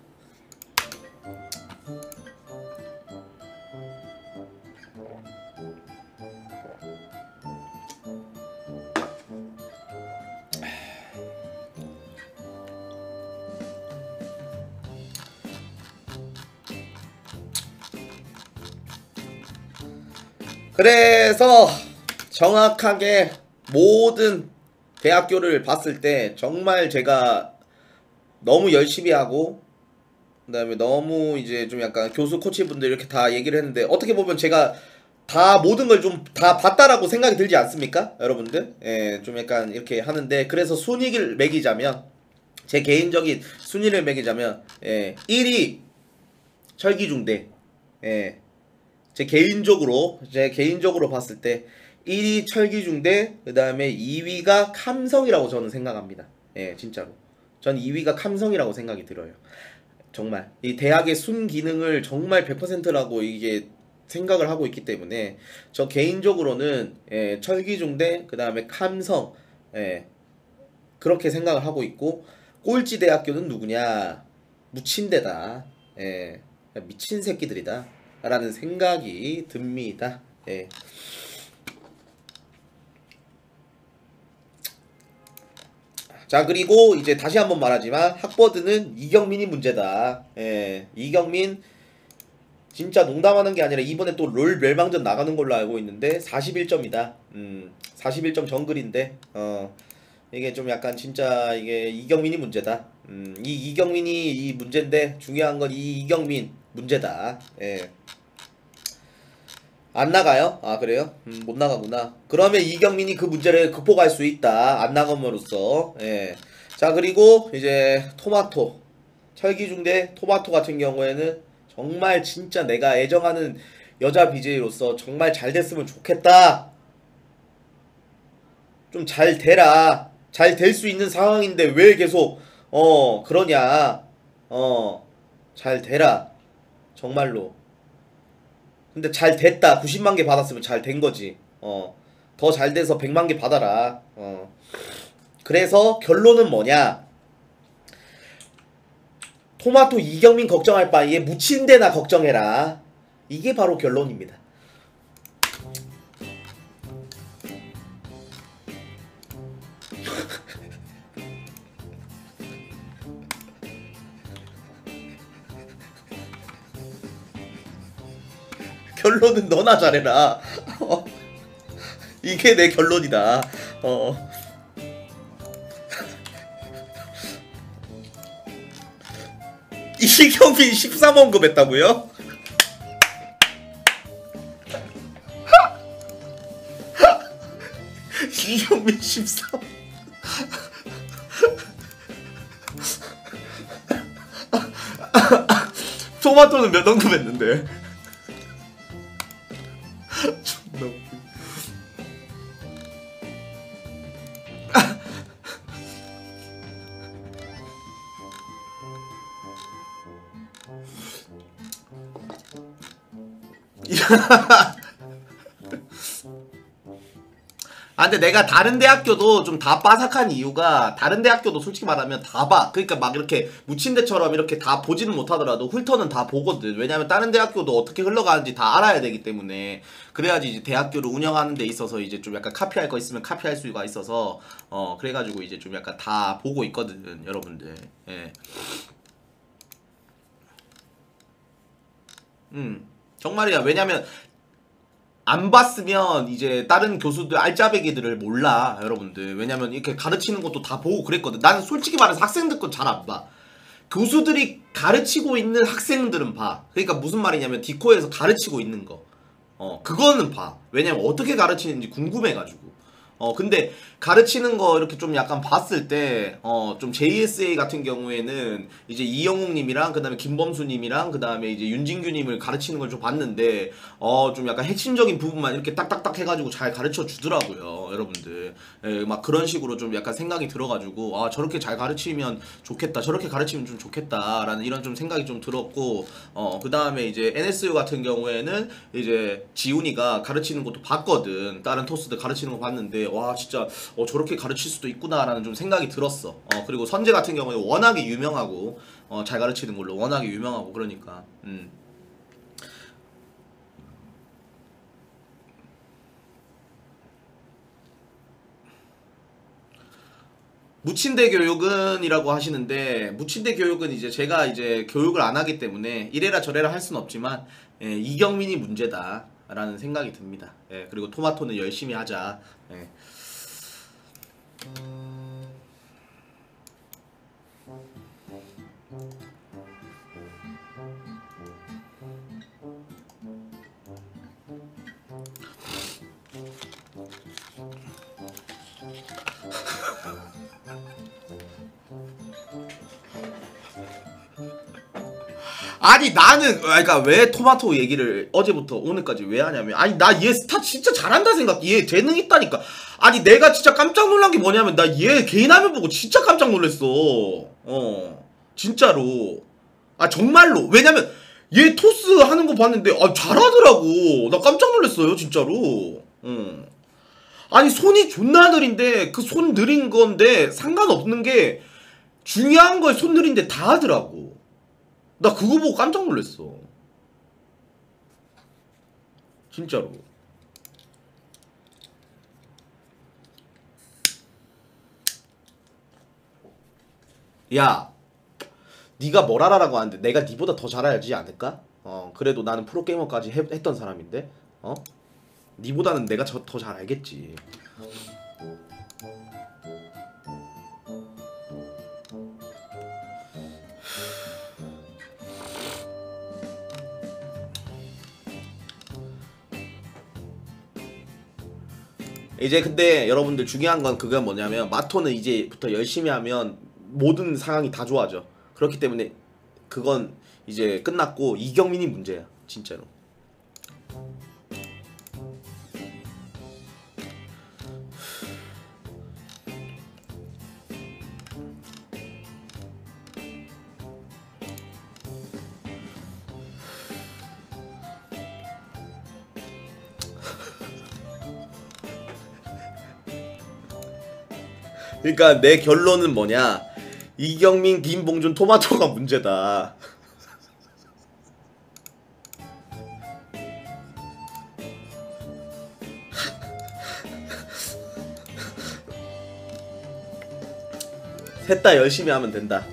S1: 그래서 정확하게 모든 대학교를 봤을 때 정말 제가 너무 열심히 하고, 그 다음에 너무 이제 좀 약간 교수 코치분들 이렇게 다 얘기를 했는데, 어떻게 보면 제가 다 모든 걸 좀 다 봤다라고 생각이 들지 않습니까? 여러분들? 좀 약간 이렇게 하는데, 그래서 순위를 매기자면, 제 개인적인 순위를 매기자면, 1위 철기중대. 제 개인적으로 봤을 때 1위 철기중대, 그 다음에 2위가 감성이라고 저는 생각합니다. 진짜로. 전 2위가 감성이라고 생각이 들어요. 정말 이 대학의 순기능을 정말 100%라고 이게 생각을 하고 있기 때문에, 저 개인적으로는 철기중대, 그 다음에 감성, 그렇게 생각을 하고 있고, 꼴찌 대학교는 누구냐? 무친대다. 미친 새끼들이다 라는 생각이 듭니다. 자, 그리고 이제 다시 한번 말하지만 학버드는 이경민이 문제다. 이경민 진짜 농담하는 게 아니라 이번에 또 롤 멸망전 나가는 걸로 알고 있는데 41점이다. 41점 정글인데 이게 좀 약간 진짜 이게 이경민이 문제다. 이경민이 이 문제인데, 중요한 건 이 이경민 문제다. 안 나가요? 아, 그래요? 못 나가구나. 그러면 이경민이 그 문제를 극복할 수 있다. 안 나감으로써. 자, 그리고 이제 토마토, 철기중대 토마토 같은 경우에는 정말 진짜 내가 애정하는 여자 BJ로서 정말 잘 됐으면 좋겠다. 좀 잘 되라. 잘 될 수 있는 상황인데 왜 계속 그러냐. 잘 되라. 정말로. 근데 잘 됐다. 90만 개 받았으면 잘 된 거지. 더 잘 돼서 100만 개 받아라. 그래서 결론은 뭐냐? 토마토 이경민 걱정할 바에 묻힌 데나 걱정해라. 이게 바로 결론입니다. 결론은 너나 잘해라. 이게 내 결론이다. 이경민 13원급 했다고요? 이경민 13. 토마토는 몇 원급 했는데? 존나 웃겨. 아 근데 내가 다른 대학교도 좀 다 빠삭한 이유가 다른 대학교도 솔직히 말하면 다 봐. 그러니까 막 이렇게 묻힌 데처럼 이렇게 다 보지는 못하더라도 훑어는 다 보거든. 왜냐면 다른 대학교도 어떻게 흘러가는지 다 알아야 되기 때문에 그래야지 이제 대학교를 운영하는 데 있어서 이제 좀 약간 카피할 거 있으면 카피할 수가 있어서 그래가지고 이제 좀 약간 다 보고 있거든 여러분들. 예. 정말이야. 왜냐면 안 봤으면 이제 다른 교수들 알짜배기들을 몰라 여러분들. 왜냐면 이렇게 가르치는 것도 다 보고 그랬거든. 나는 솔직히 말해서 학생들 건 잘 안 봐. 교수들이 가르치고 있는 학생들은 봐. 그러니까 무슨 말이냐면 디코에서 가르치고 있는 거 그거는 봐. 왜냐면 어떻게 가르치는지 궁금해가지고. 근데 가르치는 거 이렇게 좀 약간 봤을 때 좀 JSA 같은 경우에는 이제 이영웅님이랑 그 다음에 김범수님이랑 그 다음에 이제 윤진규님을 가르치는 걸 좀 봤는데 좀 약간 핵심적인 부분만 이렇게 딱딱딱 해가지고 잘 가르쳐 주더라고요 여러분들. 예, 막 그런 식으로 좀 약간 생각이 들어가지고 아 저렇게 잘 가르치면 좋겠다, 저렇게 가르치면 좀 좋겠다 라는 이런 좀 생각이 좀 들었고 그 다음에 이제 NSU 같은 경우에는 이제 지훈이가 가르치는 것도 봤거든. 다른 토스들 가르치는 거 봤는데 와 진짜 저렇게 가르칠 수도 있구나 라는 좀 생각이 들었어. 그리고 선재 같은 경우에 워낙에 유명하고 잘 가르치는 걸로 워낙에 유명하고 그러니까 무친대 교육은 이라고 하시는데 무친대 교육은 이제 제가 이제 교육을 안 하기 때문에 이래라 저래라 할 수는 없지만 이경민이 문제다 라는 생각이 듭니다. 그리고 토마토는 열심히 하자. 아니 나는 그러니까 왜 토마토 얘기를 어제부터 오늘까지 왜 하냐면 아니 나 얘 스타 진짜 잘한다 생각. 얘 재능 있다니까. 아니 내가 진짜 깜짝 놀란 게 뭐냐면 나 얘 개인 화면 보고 진짜 깜짝 놀랐어. 진짜로. 아 정말로. 왜냐면 얘 토스 하는 거 봤는데 잘하더라고. 나 깜짝 놀랐어요 진짜로. 아니 손이 존나 느린데 그 손 느린 건데 상관없는 게 중요한 거에 손 느린데 다 하더라고. 나 그거 보고 깜짝 놀랐어. 진짜로. 야, 네가 뭘 알아라고 하는데 내가 네보다 더 잘 알지 않을까? 그래도 나는 프로게이머까지 했던 사람인데 네보다는 내가 더 잘 알겠지. 이제 근데 여러분들 중요한 건 그건 뭐냐면 마토는 이제부터 열심히 하면 모든 상황이 다 좋아져. 그렇기 때문에 그건 이제 끝났고 이경민이 문제야 진짜로. 그러니까 내 결론은 뭐냐, 이경민, 김봉준, 토마토가 문제다. 셋 다 열심히 하면 된다.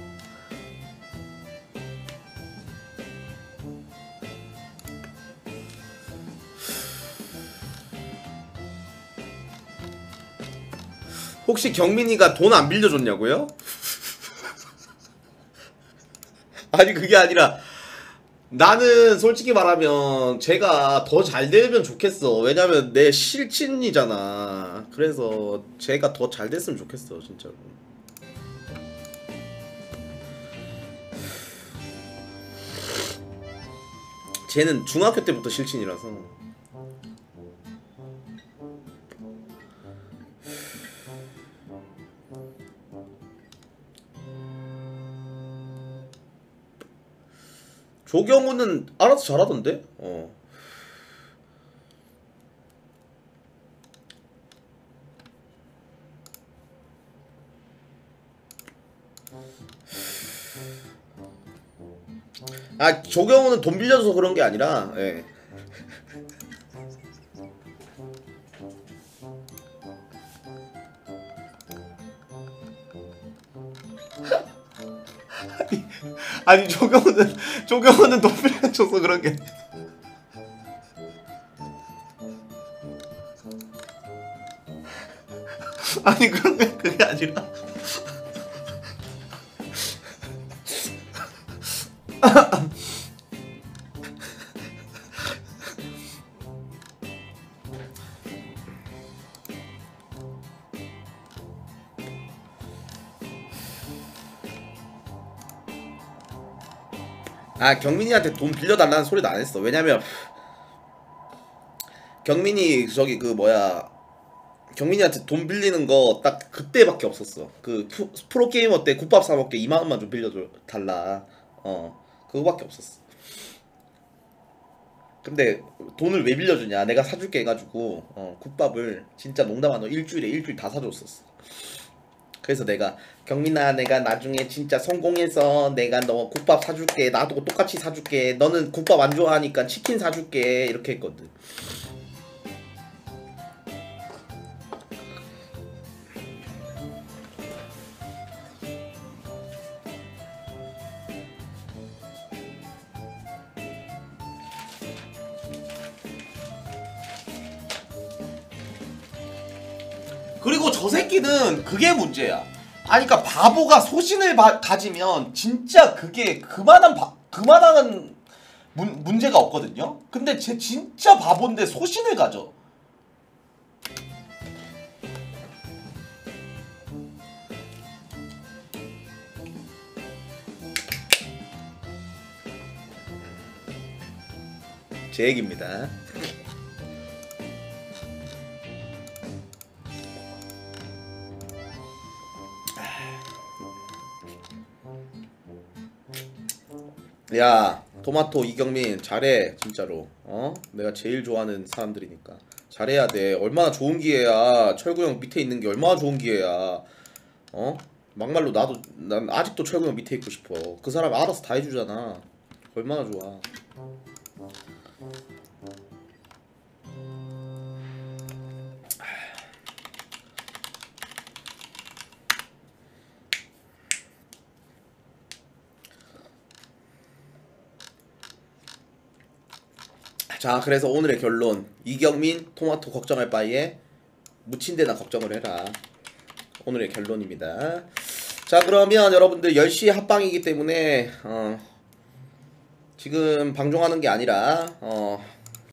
S1: 혹시 경민이가 돈 안 빌려줬냐고요? 아니 그게 아니라 나는 솔직히 말하면 제가 더 잘 되면 좋겠어. 왜냐면 내 실친이잖아. 그래서 제가 더 잘 됐으면 좋겠어 진짜로. 쟤는 중학교 때부터 실친이라서. 조경우는 알아서 잘하던데? 아, 조경우는 돈 빌려줘서 그런 게 아니라, 예. 아니 조경호는 돈 빌려줘서 그런 게 아니 그런 게 그게 아니라 아 경민이한테 돈 빌려달라는 소리도 안 했어. 왜냐면 경민이 저기 그 뭐야 경민이한테 돈 빌리는 거 딱 그때밖에 없었어. 그 프로게이머 때 국밥 사 먹게 2만 원만 좀 빌려줘 달라. 그거밖에 없었어. 근데 돈을 왜 빌려주냐? 내가 사줄게 해가지고 국밥을 진짜 농담 안 하고 일주일 다 사줬었어. 그래서 내가 경민아 내가 나중에 진짜 성공해서 내가 너 국밥 사줄게. 나도 똑같이 사줄게. 너는 국밥 안 좋아하니까 치킨 사줄게. 이렇게 했거든. 그리고 저 새끼는 그게 문제야. 아니 그러니까 바보가 소신을 가지면 진짜 그게 그만한 문제가 없거든요. 근데 쟤 진짜 바본데 소신을 가져. 제 얘기입니다. 야 토마토 이경민 잘해 진짜로. 내가 제일 좋아하는 사람들이니까 잘해야 돼. 얼마나 좋은 기회야. 철구형 밑에 있는 게 얼마나 좋은 기회야. 막말로 난 아직도 철구형 밑에 있고 싶어. 그 사람 알아서 다 해주잖아. 얼마나 좋아. 자 그래서 오늘의 결론 이경민 토마토 걱정할 바에 묻힌 데나 걱정을 해라. 오늘의 결론입니다. 자 그러면 여러분들 10시 합방이기 때문에 지금 방송하는 게 아니라